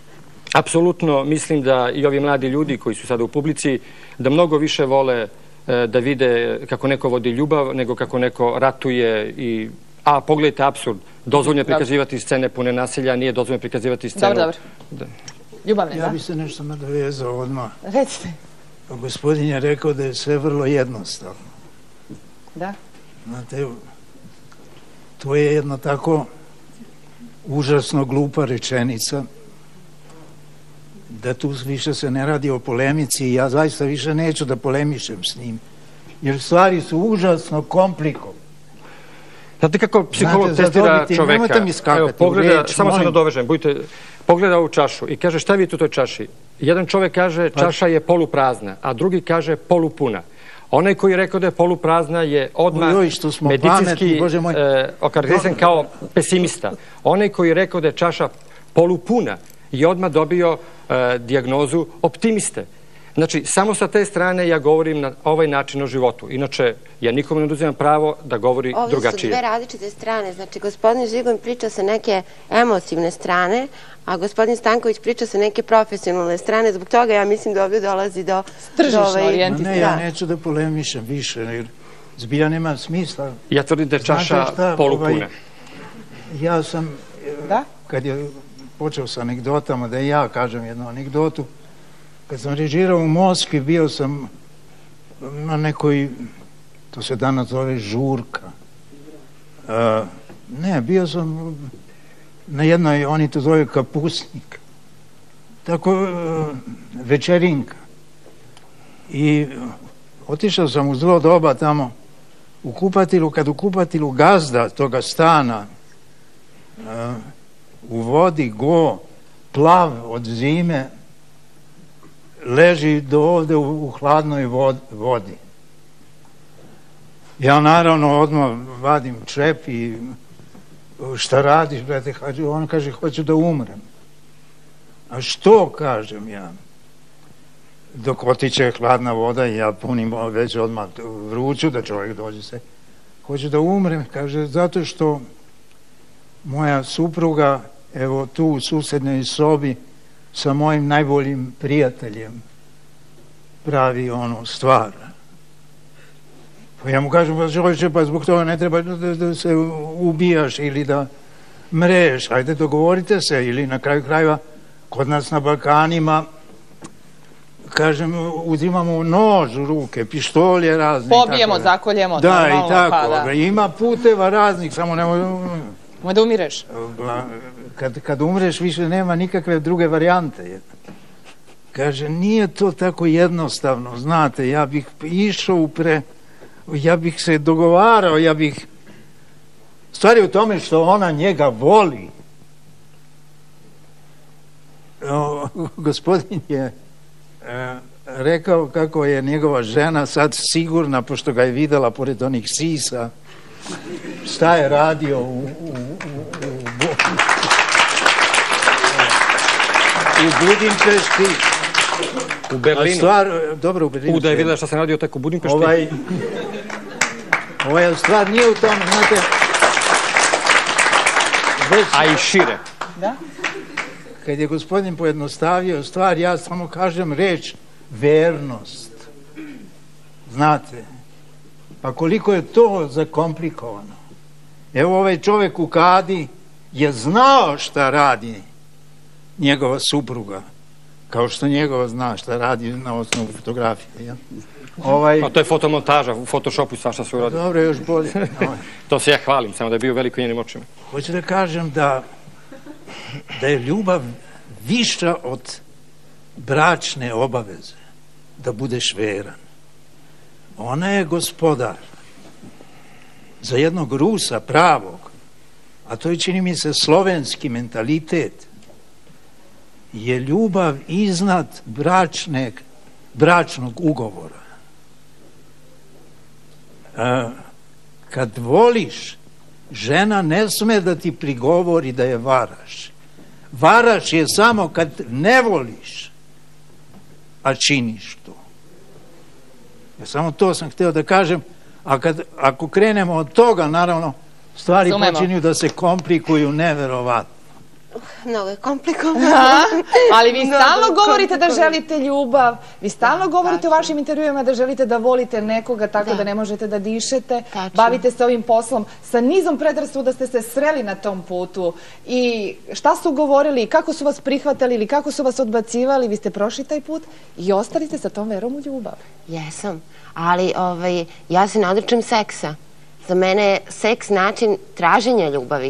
apsolutno mislim da i ovi mladi ljudi koji su sada u publici, da mnogo više vole da vide kako neko vodi ljubav, nego kako neko ratuje i... A, pogledajte, apsurd, dozvoljno je prikazivati scene pune nasilja, nije dozvoljno prikazivati scenu... Dobro, dobro. Ljubavne, da? Ja bi se nešto nadovezao odmah. Recite. Gospodin je rekao da je sve vrlo jednostavno. Da? Znate, to je jedna tako užasno glupa rečenica da tu više se ne radi o polemici i ja zaista više neću da polemišem s njim. Jer stvari su užasno komplikovane. Znate kako psiholog Znate, testira zadobiti, čoveka? Nemojte mi skakati Evo, pogleda, u reč, samo se nadovežem, budite, pogleda ovu čašu i kaže šta vidite u toj čaši? Jedan čovek kaže čaša je poluprazna, a drugi kaže polupuna. Onaj koji je rekao da je poluprazna je odmah Ojoj, medicinski e, okarakterisan kao pesimista. Onaj koji je rekao da je čaša polupuna je odmah dobio e, dijagnozu optimiste. Znači, samo sa te strane ja govorim na ovaj način o životu. Inače, ja nikome ne oduzimam pravo da govori Ovdje drugačije. Ovdje su dve različite strane. Znači, gospodin Žigon priča sa neke emotivne strane, a gospodin Stanković priča sa neke profesionalne strane. Zbog toga ja mislim da ovdje dolazi do... Tržišno orijentiran. Ne, ja neću da polemišem više. zbilja nema smisla. Ja tvrdim da je čaša polupuna. Ja sam, kad je počeo sa anegdotama, da i ja kažem jednu anegdotu, kad sam režirao u Moskvi, bio sam na nekoj, to se danas zove žurka. Ne, bio sam na jednoj, oni to zove kapusnik. Tako, večerinka. I otišao sam u zlo doba tamo u kupatilu, kad u kupatilu gazda toga stana u vodi go, plav od zime, leži do ovde u hladnoj vodi. Ja naravno odmah vadim čep i šta radiš, brate? On kaže, hoću da umrem. A što, kažem ja? Dok otiče hladna voda i ja punim već odmah vruću da čovjek dođe se. Hoću da umrem, kaže, zato što moja supruga, evo tu u susednoj sobi, sa mojim najboljim prijateljem pravi ono stvar. Pa ja mu kažem, pa čovječe, pa zbog toga ne treba da se ubijaš ili da mreš, hajde dogovorite se, ili na kraju krajeva kod nas na Balkanima, kažem, uzimamo nož u ruke, pištolje razne. Pobijemo, zakoljemo. Da, i tako. Ima puteva raznih, samo nemoj... Moj da umireš. Kad umreš više nema nikakve druge varijante. Kaže, nije to tako jednostavno, znate, ja bih išao u pre... Ja bih se dogovarao, ja bih... Stvar je u tome što ona njega voli. Gospodin je rekao kako je njegova žena sad sigurna, pošto ga je videla pored onih sisa, šta je radio u, u, u, u Budimpešti. U Berlinu. Stvar, dobro, u Berlinu. U da je videla šta se radio tek u Budimpešti. Ovaj, ovaj stvar nije u tom, znate... Već, a i šire. Da? Kad je gospodin pojednostavio stvar, ja samo kažem reč vernost. Znate, pa koliko je to zakomplikovano. Evo ovaj čovjek u Kadi je znao šta radi njegova supruga, kao što njegova zna šta radi na osnovu fotografije. Ja? Ovaj... A to je fotomontaža, u Photoshopu svašta se uradi. Dobro, još bolje. To se ja hvalim, samo da je bio veliko njenim očima. Hoću da kažem da da je ljubav viša od bračne obaveze, da budeš veran. Ona je gospodar. Za jednog Rusa pravog, a to je, čini mi se, slovenski mentalitet, je ljubav iznad bračnog, bračnog ugovora. A, kad voliš, žena ne sme da ti prigovori da je varaš. Varaš je samo kad ne voliš, a činiš to. Ja samo to sam hteo da kažem, a kad, ako krenemo od toga, naravno, stvari počinju da se komplikuju neverovatno. Mnogo je komplikovano. Ali vi stalno govorite da želite ljubav, vi stalno govorite u vašim intervjuima da želite da volite nekoga tako da ne možete da dišete, bavite se ovim poslom. Sa nizom predrasuda ste se sreli na tom putu i šta su govorili, kako su vas prihvatali ili kako su vas odbacivali, vi ste prošli taj put i ostali ste sa tom verom u ljubav. Jesam, ali ja se ne odričem seksa. Za mene je seks način traženja ljubavi.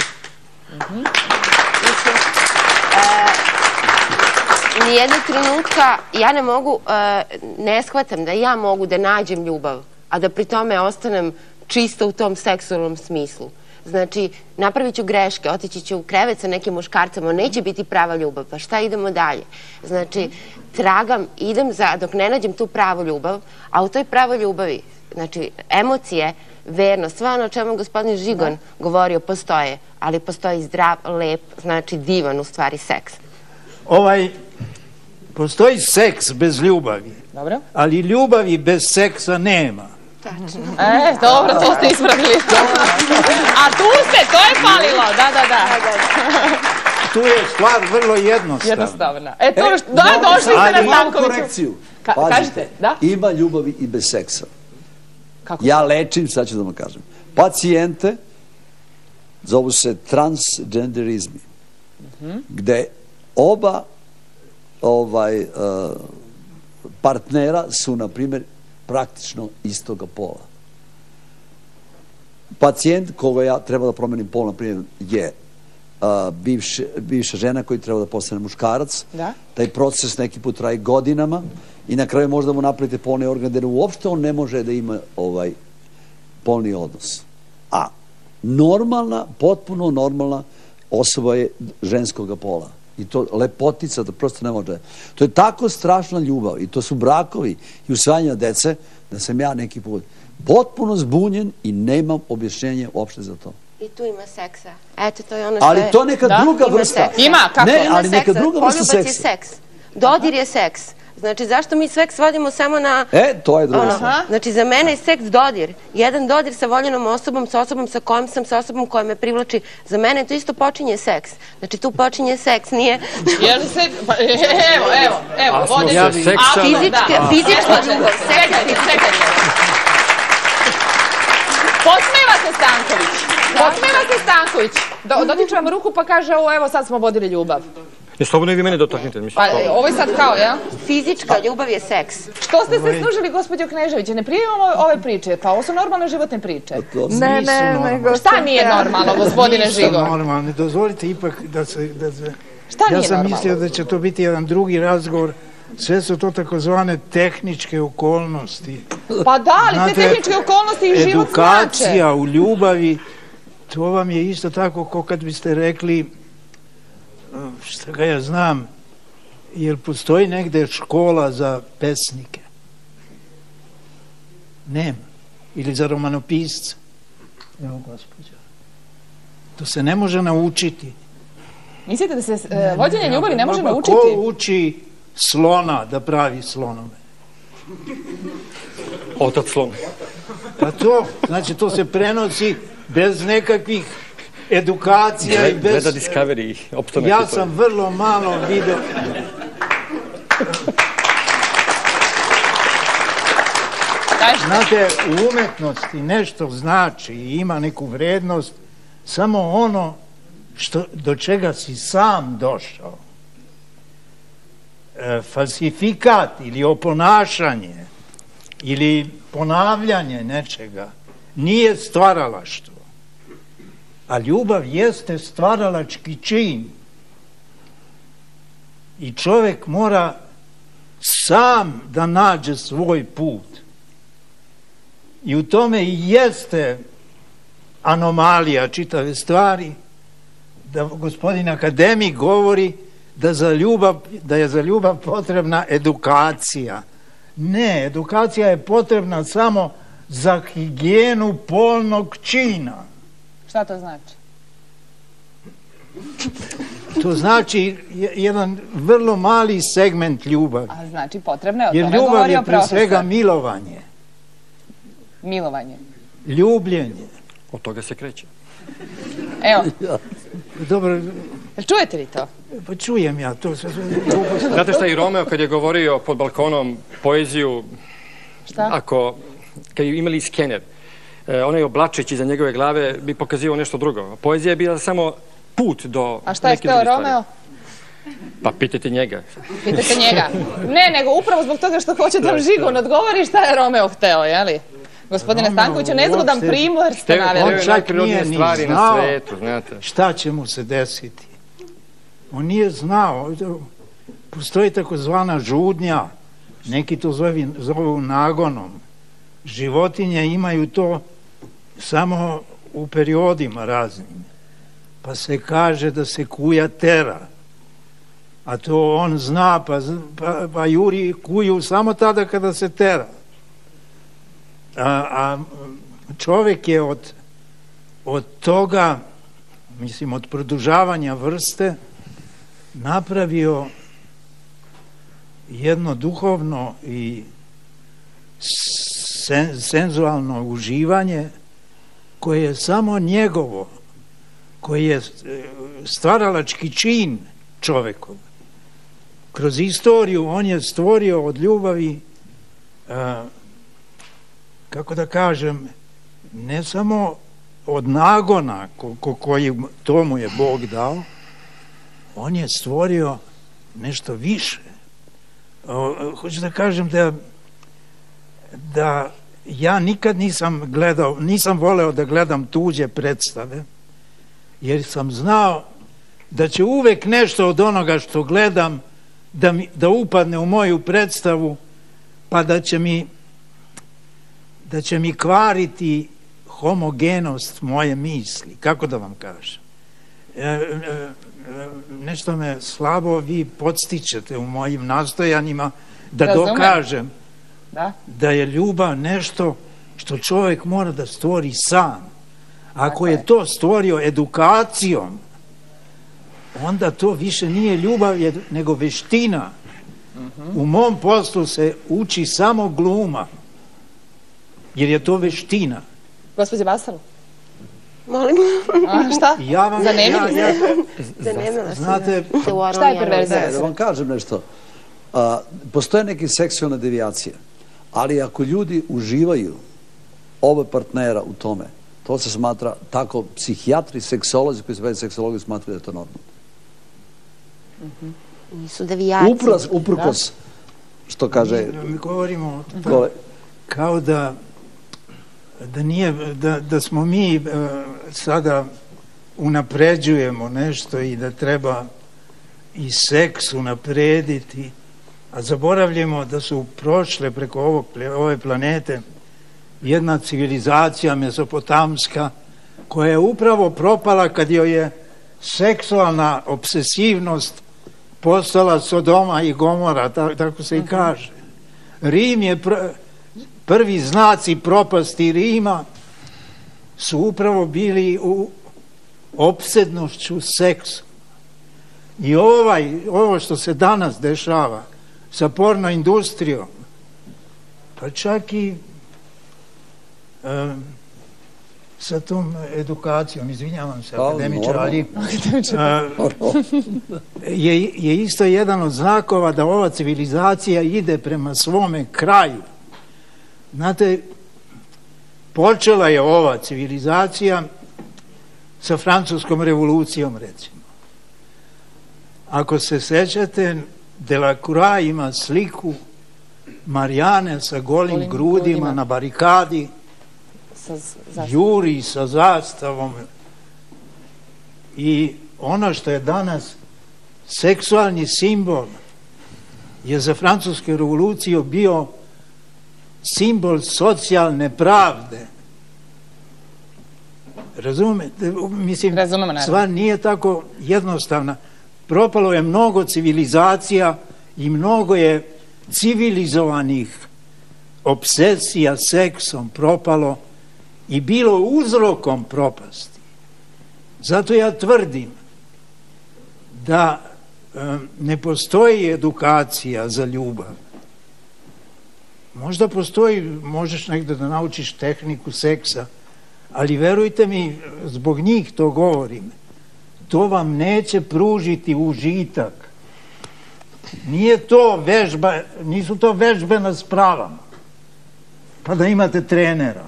Nijednog trenutka ja ne mogu, ne shvatam da ja mogu da nađem ljubav, a da pri tome ostanem čisto u tom seksualnom smislu. Znači, napravit ću greške, otići ću u krevet sa nekim muškarcem, on neće biti prava ljubav, pa šta idemo dalje? Znači, tragam, idem za, dok ne nađem tu pravu ljubav, a u toj pravoj ljubavi, znači, emocije, vernost, sve ono o čemu gospodin Žigon govorio postoje, ali postoji zdrav, lep, znači divan u stvari seks. Ovaj, postoji seks bez ljubavi, ali ljubavi bez seksa nema. E, dobro, to ste ispravili. A tu ste, to je falilo, da, da, da. Tu je stvar vrlo jednostavna. Jednostavna. E, to, da, došli ste na Stankoviću. Korekciju. Kažete, da? Ima ljubavi i bez seksa. Ja lečim, sad ću da vam kažem, pacijente, zovu se transgenderizmi, gde oba ovaj partnera su, na primjer, praktično istoga pola. Pacijent koga ja treba da promenim pol, na primjer, je bivša žena koji treba da postane muškarac. Taj proces neki put traje godinama i na kraju možda mu napravite polni organ gde uopšte on ne može da ima polni odnos. A normalna, potpuno normalna osoba je ženskog pola. I to lepotica, da prosto ne može. To je tako strašna ljubav i to su brakovi i usvajanja dece da sam ja neki put potpuno zbunjen i nemam objašnjenje uopšte za to. I tu ima seksa. Eto, to je ono što je... Ali to neka druga vrsta. Ima, kako? Ne, ali neka druga vrsta seksa. Poljubac je seks. Dodir je seks. Znači, zašto mi seks vodimo samo na... E, to je druga stvar. Znači, za mene je seks dodir. Jedan dodir sa voljenom osobom, sa osobom sa kojom sam, sa osobom koja me privlači. Za mene to isto počinje seks. Znači, tu počinje seks, nije... Je li se... Evo, evo, evo, vodi se seksa... Fizička ljubav, seksa. Podsmevate Stanković. Podsmevate Stanković. Dotiče vam ruku pa kaže, evo sad smo vodili ljubav. Je slobodno i vi mene dotaknite. Pa ovo je sad kao, ja? Fizička ljubav je seks. Što ste se služili, gospođo Kneževiće? Ne primamo ove priče, pa ovo su normalne životne priče. Ne, ne, nego... Šta nije normalno, gospodine Žigo? Nisam normalno, dozvolite ipak da se... Šta nije normalno? Ja sam mislio da će to biti jedan drugi razgovor. Sve su to takozvane tehničke okolnosti. Pa da, ali te tehničke okolnosti i život znače. Edukacija u ljubavi, to vam je isto tako kao kad biste rekli, šta ga ja znam, jer postoji negde škola za pesnike? Nema. Ili za romanopisca? Evo, gospođa. To se ne može naučiti. Mislite da se vođenje ljubavi ne može naučiti? Ko uči slona da pravi slonove? Otac slona. Pa to, znači to se prenosi bez nekakvih edukacija i bez... Gleda Discovery i opstanak. Ja sam vrlo malo vidio... Znate, u umetnosti nešto znači i ima neku vrednost samo ono do čega si sam došao. Falsifikat ili oponašanje ili ponavljanje nečega nije stvaralaštvo. A ljubav jeste stvaralački čin. I čovjek mora sam da nađe svoj put. I u tome i jeste anomalija čitave stvari, da gospodin akademik govori da, za ljubav, da je za ljubav potrebna edukacija. Ne, edukacija je potrebna samo za higijenu polnog čina. Šta to znači? To znači jedan vrlo mali segment ljubavi. A znači potrebno je, o jer tome ljubav govorio je pre profesor. svega milovanje. Milovanje. Ljubljenje. Od toga se kreće. Evo. Dobro. Čujete li to? Pa čujem ja to. Znate šta, i Romeo kad je govorio pod balkonom poeziju, šta? Ako, kad je imali skener, onaj oblačić iza njegove glave bi pokazivao nešto drugo. Poezija je bila samo put do... A šta je hteo Romeo? Pa pitajte njega. Pitajte njega. Ne, nego upravo zbog toga što hoće da vam Žigon odgovori šta je Romeo hteo, jeli? Gospodine Stankoviću, nezgodan primjer ste naveli. On čak nije ni znao šta će mu se desiti. On nije znao. Postoji takozvana žudnja. Neki to zovu nagonom. Životinje imaju to samo u periodima raznim. Pa se kaže da se kuja tera. A to on zna, pa juri kuju samo tada kada se tera. A čovjek je od toga, mislim, od produžavanja vrste napravio jedno duhovno i senzualno uživanje koje je samo njegovo, koji je stvaralački čin čovjekov. Kroz istoriju on je stvorio od ljubavi kako da kažem, ne samo od nagona koji to mu je Bog dao, on je stvorio nešto više. Hoću da kažem da da ja nikad nisam gledao, nisam voleo da gledam tuđe predstave, jer sam znao da će uvek nešto od onoga što gledam da, mi, da upadne u moju predstavu, pa da će mi da će mi kvariti homogenost moje misli, kako da vam kažem. E, e, nešto me slabo vi podstičete u mojim nastojanjima da Razumem. dokažem da? da je ljubav nešto što čovjek mora da stvori sam. Ako je to stvorio edukacijom, onda to više nije ljubav nego veština. U mom poslu se uči samo gluma, jer je to veština. Gospođe Basalo? Molim. A šta? Ja vam, Zanemili ja, ja, Zanemila znate, šta je perverzija? Da vam kažem nešto. A, postoje neke seksualne devijacije, ali ako ljudi uživaju oba partnera u tome, to se smatra, tako psihijatri, seksolozi koji se bave seksologiju smatraju da je to normalno. Nisu devijacije. Uprkos, uprkos, što kaže... Mi govorimo to, kao da da nije, da, da smo mi uh, sada unapređujemo nešto i da treba i seks unaprediti, a zaboravljamo da su prošle preko ovog, ove planete jedna civilizacija mezopotamska koja je upravo propala kad joj je seksualna obsesivnost postala Sodoma i Gomora, tako, tako se i kaže. Rim je pr prvi znaci propasti Rima su upravo bili u opsednošću seksu. I ovaj, ovo što se danas dešava sa porno industrijom, pa čak i um, sa tom edukacijom, izvinjavam se, akademičar, ali uh, je, je isto jedan od znakova da ova civilizacija ide prema svome kraju. Znate, počela je ova civilizacija sa francuskom revolucijom, recimo. Ako se sećate, Delacroix ima sliku Marijane sa golim Golim grudima, grudima na barikadi, sa juri sa zastavom. I ono što je danas seksualni simbol je za francusku revoluciju bio simbol socijalne pravde. Razumete? Mislim, stvar nije tako jednostavna. Propalo je mnogo civilizacija i mnogo je civilizovanih obsesija seksom propalo i bilo uzrokom propasti. Zato ja tvrdim da um, ne postoji edukacija za ljubav. Možda postoji, možeš negde da naučiš tehniku seksa, ali verujte mi, zbog njih to govorim, to vam neće pružiti užitak. Nije to vežba, nisu to vežbe na spravama, pa da imate trenera.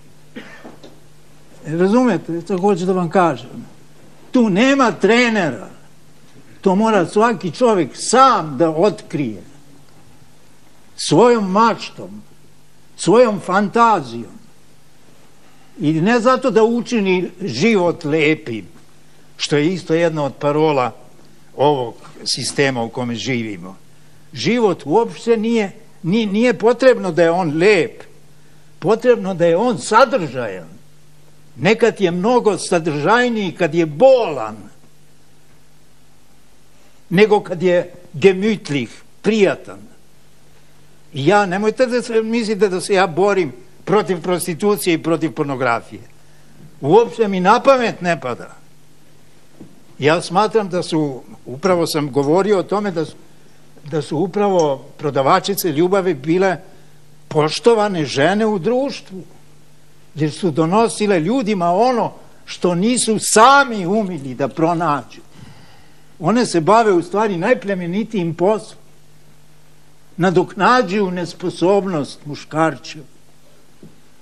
Razumete, to hoću da vam kažem. Tu nema trenera. To mora svaki čovjek sam da otkrije. Svojom maštom, svojom fantazijom. I ne zato da učini život lepim, što je isto jedna od parola ovog sistema u kome živimo. Život uopšte nije, nije, nije potrebno da je on lep, potrebno da je on sadržajan. Nekad je mnogo sadržajniji kad je bolan, nego kad je gemütlich, prijatan. I ja, nemojte da se mislite da se ja borim protiv prostitucije i protiv pornografije. Uopšte mi na pamet ne pada. Ja smatram da su, upravo sam govorio o tome da su, da su upravo prodavačice ljubavi bile poštovane žene u društvu, jer su donosile ljudima ono što nisu sami umili da pronađu. One se bave u stvari najplemenitijim poslom. Nadoknađuju nesposobnost muškarčeva.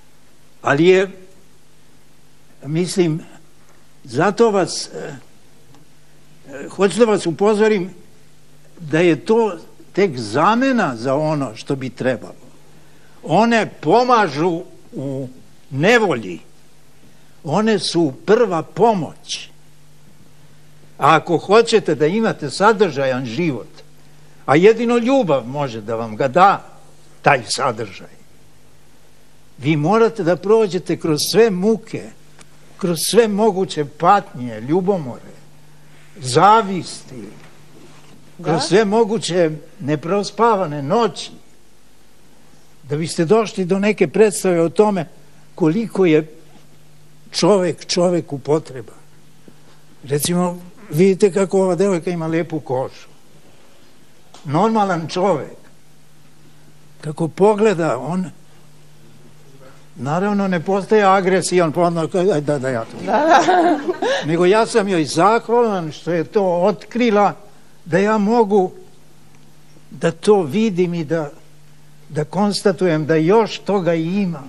Ali je, mislim, zato vas, hoću da vas upozorim da je to tek zamena za ono što bi trebalo. One pomažu u nevolji. One su prva pomoć. A ako hoćete da imate sadržajan život, a jedino ljubav može da vam ga da, taj sadržaj, vi morate da prođete kroz sve muke, kroz sve moguće patnje, ljubomore, zavisti, kroz sve moguće neprospavane noći, da biste došli do neke predstave o tome koliko je čovek čoveku potreba. Recimo, vidite kako ova devojka ima lepu kožu. Normalan čovek, kako pogleda, on naravno ne postaje agresijan, pa onda da, da ja to. Nego ja sam joj zahvalan što je to otkrila, da ja mogu da to vidim i da, da konstatujem da još toga ima.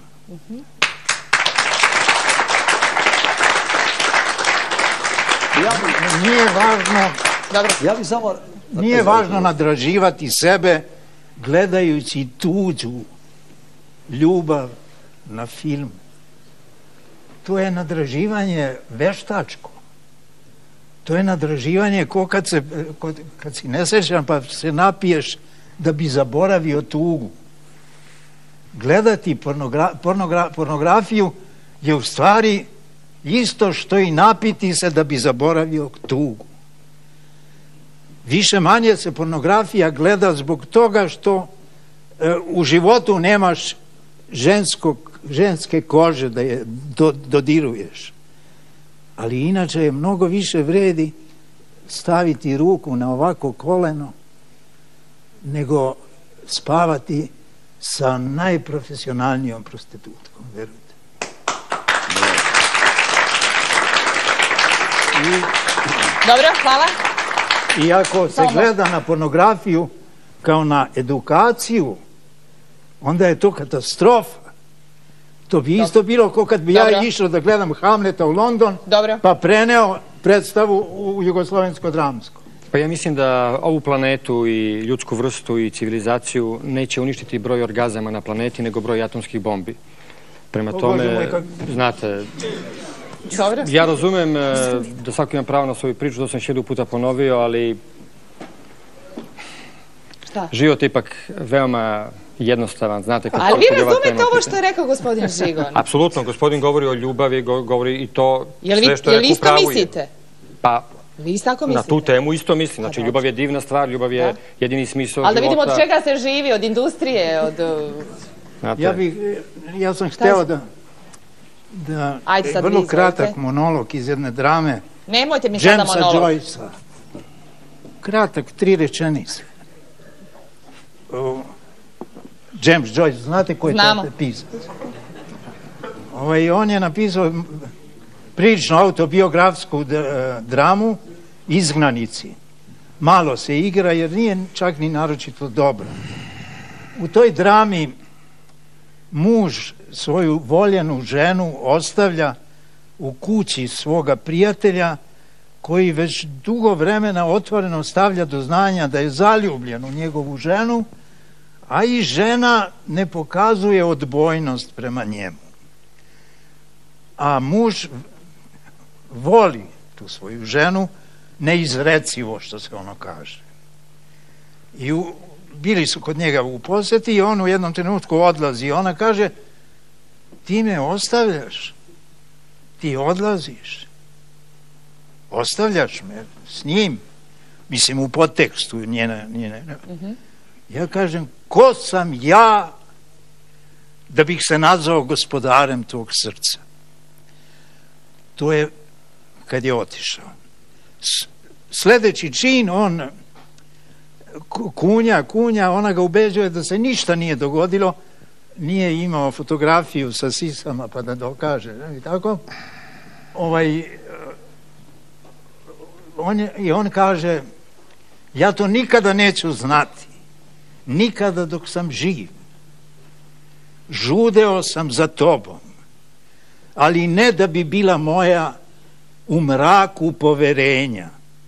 Nije važno, ja bih samo... Nije važno nadraživati sebe gledajući tuđu ljubav na film. To je nadraživanje veštačko. To je nadraživanje ko kad se, kad si nesrećan pa se napiješ da bi zaboravio tugu. Gledati pornogra, pornogra, pornografiju je u stvari isto što i napiti se da bi zaboravio tugu. Više manje se pornografija gleda zbog toga što e, u životu nemaš ženskog, ženske kože da je do, dodiruješ. Ali inače je mnogo više vredi staviti ruku na ovako koleno nego spavati sa najprofesionalnijom prostitutkom, verujte. I, Dobro, hvala. I ako se gleda na pornografiju kao na edukaciju, onda je to katastrofa. To bi isto bilo kao kad bi ja išao da gledam Hamleta u London, pa preneo predstavu u Jugoslovensko dramsko. Pa ja mislim da ovu planetu i ljudsku vrstu i civilizaciju neće uništiti broj orgazama na planeti, nego broj atomskih bombi. Prema tome, znate... Ja razumem da svako ima pravo na svoju priču, to sam šedu puta ponovio, ali život je ipak veoma jednostavan, znate... Ali vi razumete ovo što je rekao gospodin Žigon? Apsolutno, gospodin govori o ljubavi, govori i to sve što je rekao u pravu je. Jel vi isto mislite? Pa, vi isto tako mislite? Na tu temu isto mislim, znači ljubav je divna stvar, ljubav je jedini smisao života. Ali da vidimo od čega se živi, od industrije, od... Ja bih, ja sam hteo da... da vrlo kratak monolog iz jedne drame nemojte mi sada monolog Jamesa Joycea. Kratak, tri rečenice. James Joyce, znate ko je to pisac? On je napisao prilično autobiografsku dramu Izgnanici. Malo se igra jer nije čak ni naročito dobro. U toj drami muž svoju voljenu ženu ostavlja u kući svoga prijatelja koji već dugo vremena otvoreno stavlja do znanja da je zaljubljen u njegovu ženu, a i žena ne pokazuje odbojnost prema njemu. A muž voli tu svoju ženu neizrecivo, što se ono kaže. I u, bili su kod njega u poseti i on u jednom trenutku odlazi i ona kaže: ti me ostavljaš, ti odlaziš, ostavljaš me s njim, mislim u podtekstu njene, njene. Uh-huh. Ja kažem, ko sam ja da bih se nazvao gospodarem tog srca? To je kad je otišao. Sledeći čin, on kunja, kunja, ona ga ubeđuje da se ništa nije dogodilo, nije imao fotografiju sa sisama pa da dokaže, i tako. Ovaj, on je, i on kaže: ja to nikada neću znati, nikada dok sam živ. Žudeo sam za tobom, ali ne da bi bila moja u mraku poverenja.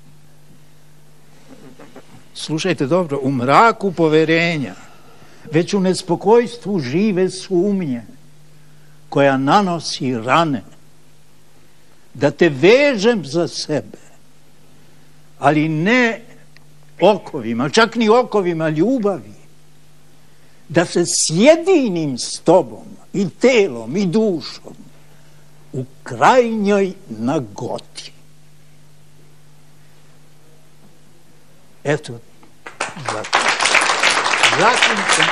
Slušajte dobro, u mraku poverenja, već u nespokojstvu žive sumnje koja nanosi rane. Da te vežem za sebe, ali ne okovima, čak ni okovima ljubavi. Da se sjedinim s tobom i telom i dušom u krajnjoj nagoti. Eto, zato. Zatim sam,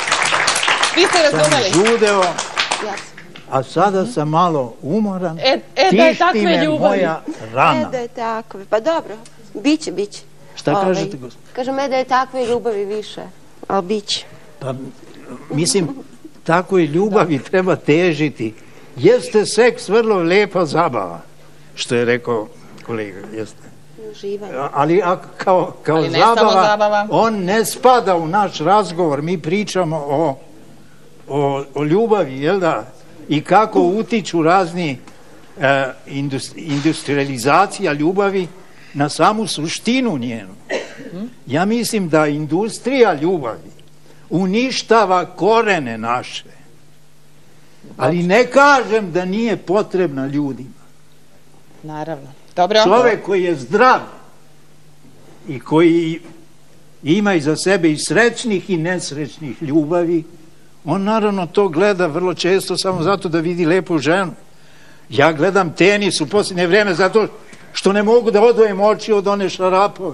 sam žudeo, a sada sam malo umoran. E, e da je Tišti takve me ljubavi. moja rana. E da je takve, pa dobro, biće, biće. Šta Ovaj, kažete, gospodin? Kažem, e da je takve ljubavi više, ali biće. Pa, mislim, takvoj ljubavi treba težiti. Jeste seks vrlo lepa zabava, što je rekao kolega, jeste. Uživanje. Ali a, kao, kao Ali ne samo zabava, zabava. on ne spada u naš razgovor. Mi pričamo o, o, o ljubavi, jel da? I kako utiču razni e, industri, industrializacija ljubavi na samu suštinu njenu. Ja mislim da industrija ljubavi uništava korene naše. Ali ne kažem da nije potrebna ljudima. Naravno. Dobro. Čovek koji je zdrav i koji ima iza sebe i srećnih i nesrećnih ljubavi, on naravno to gleda vrlo često samo zato da vidi lepu ženu. Ja gledam tenis u posljednje vreme zato što ne mogu da odvojem oči od one šarapove.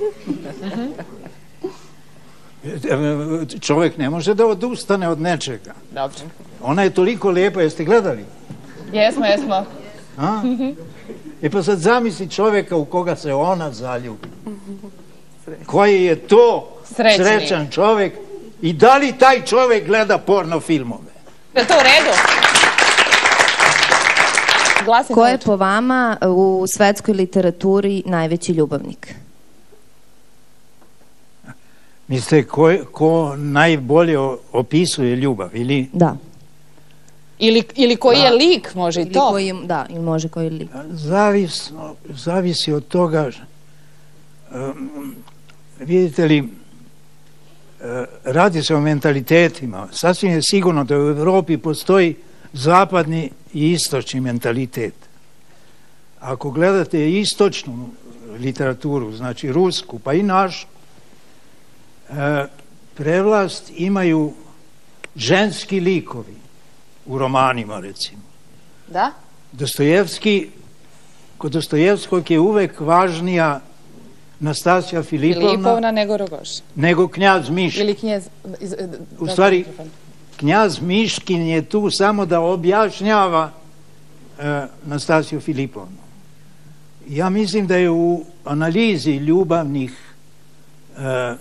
Čovjek ne može da odustane od nečega. Dobro. Ona je toliko lepa, jeste gledali? Jesmo, jesmo. A? E pa sad zamisli čovjeka u koga se ona zaljubi. Koji je to Srećni. srećan čovjek i da li taj čovjek gleda porno filmove? Je to u redu? Glasim Ko je po vama u svetskoj literaturi najveći ljubavnik? Mislite, ko, ko najbolje opisuje ljubav, ili? Da. Ili, ili koji je lik, može i Ili to. koji, da, ili može koji je lik. Zavis, zavisi od toga, um, vidite li, uh, radi se o mentalitetima. Sasvim je sigurno da u Evropi postoji zapadni i istočni mentalitet. Ako gledate istočnu literaturu, znači rusku, pa i našu, uh, prevlast imaju ženski likovi u romanima, recimo. Da? Dostojevski, kod Dostojevskog je uvek važnija Nastasija Filipovna, Filipovna nego Rogoš. nego knjaz Miškin. Ili knjez... Iz, U stvari, knjaz Miškin je tu samo da objašnjava e, Nastasiju Filipovnu. Ja mislim da je u analizi ljubavnih e,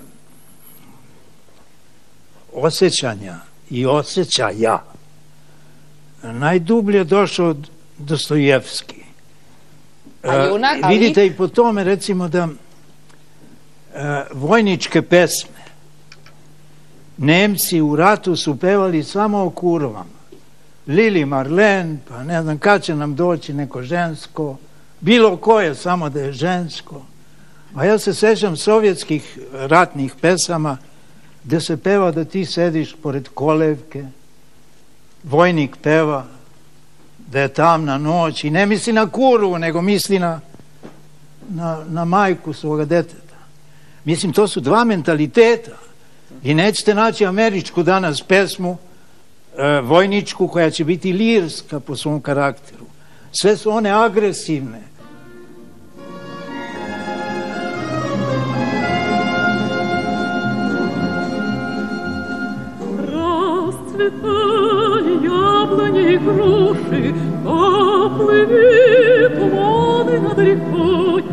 osjećanja i osjećaja najdublje došao Dostojevski. A junak, a Vidite lik? i po tome, recimo, da e, vojničke pesme Nemci u ratu su pevali samo o kurvama. Lili Marlen, pa ne znam kad će nam doći neko žensko, bilo koje, samo da je žensko. A ja se sećam sovjetskih ratnih pesama gde se peva da ti sediš pored kolevke, vojnik peva da je tamna noć i ne misli na kurvu, nego misli na, na, na majku svoga deteta. Mislim, to su dva mentaliteta. I nećete naći američku danas pesmu e, vojničku koja će biti lirska po svom karakteru. Sve su one agresivne. Расцветали яблони и груши, поплыли туманы над рекой.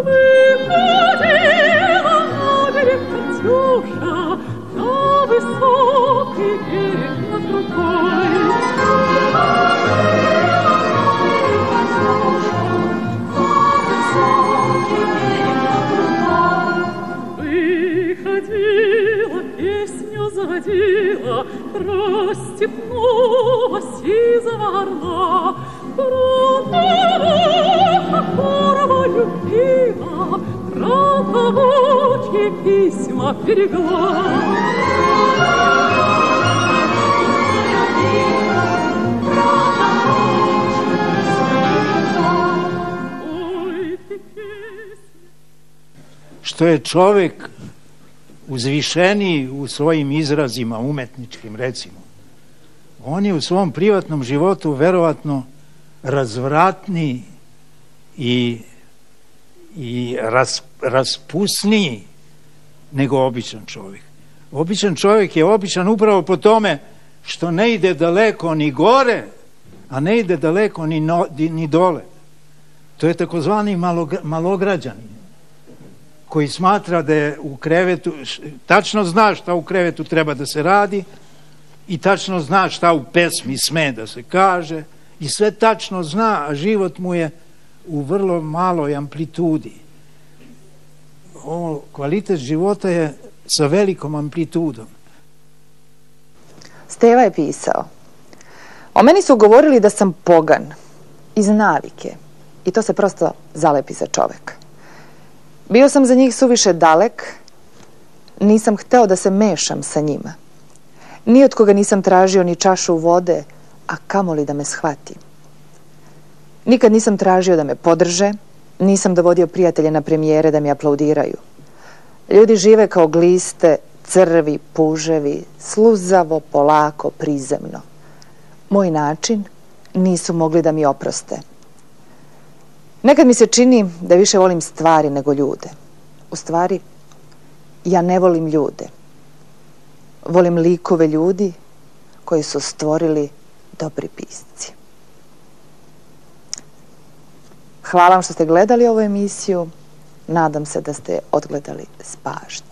Выходила на берег Катюша, на высокий берег над рукой. Выходила, песню заводила про степного сизого орла. новые письма берегла. Što je čovek uzvišeniji u svojim izrazima umetničkim, recimo, on je u svom privatnom životu verovatno razvratniji i, i ras, raspusniji nego običan čovjek. Običan čovjek je običan upravo po tome što ne ide daleko ni gore, a ne ide daleko ni, no, ni dole. To je takozvani malograđanin, koji smatra da je u krevetu, tačno zna šta u krevetu treba da se radi i tačno zna šta u pesmi sme da se kaže i sve tačno zna, a život mu je u vrlo maloj amplitudi. Ovo, kvalitet života je sa velikom amplitudom. Steva je pisao: o meni su govorili da sam pogan, iz navike, i to se prosto zalepi za čoveka. Bio sam za njih suviše dalek, nisam hteo da se mešam sa njima. Ni od koga nisam tražio ni čašu vode, a kamoli da me shvati. Nikad nisam tražio da me podrže, nisam dovodio prijatelje na premijere da mi aplaudiraju. Ljudi žive kao gliste, crvi, puževi, sluzavo, polako, prizemno. Moj način nisu mogli da mi oproste. Nekad mi se čini da više volim stvari nego ljude. U stvari, ja ne volim ljude. Volim likove ljudi koji su stvorili dobri pisci. Hvala vam što ste gledali ovu emisiju. Nadam se da ste odgledali s pažnjom.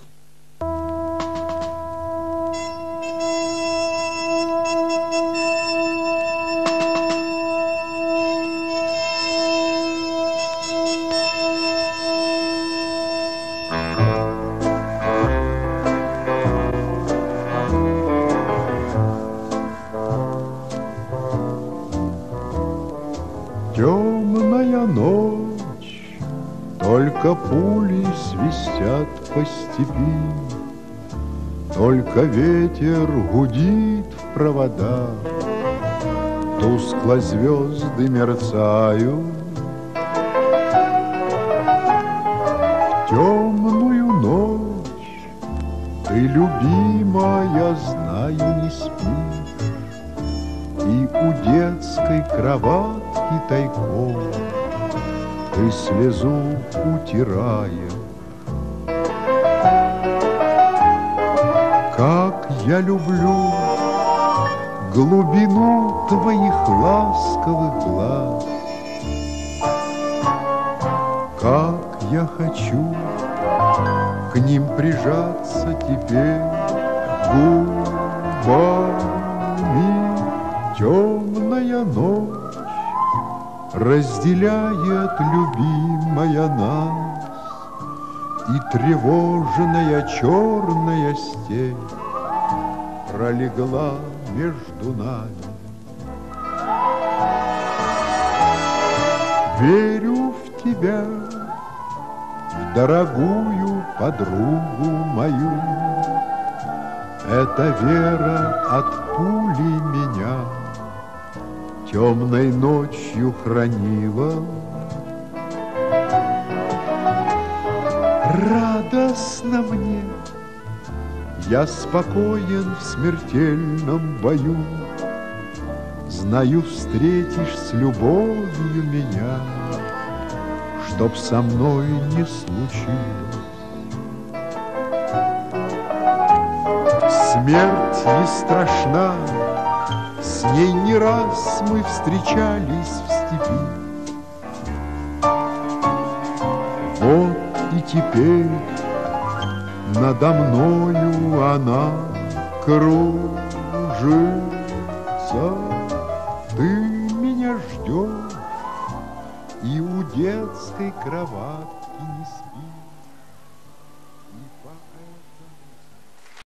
Темная ночь, только пули свистят по степи, только ветер гудит в проводах, тускло звезды мерцают. Темную ночь ты, любимая, знаю, не спишь, и у детской кроватки тайком ты слезу утираешь. Как я люблю глубину твоих ласковых глаз, как я хочу к ним прижаться теперь губами. Темная ночь разделяет, любимая, нас, и тревожная черная степь пролегла между нами. Верю в тебя, в дорогую подругу мою. Эта вера от пули меня темной ночью хранила. Радостно мне, я спокоен в смертельном бою. Знаю, встретишь с любовью меня, чтоб со мной не случилось. Смерть не страшна, с ней не раз мы встречались в степи. Вот и теперь надо мною она кружится. Ты меня ждешь и у детской кроватки не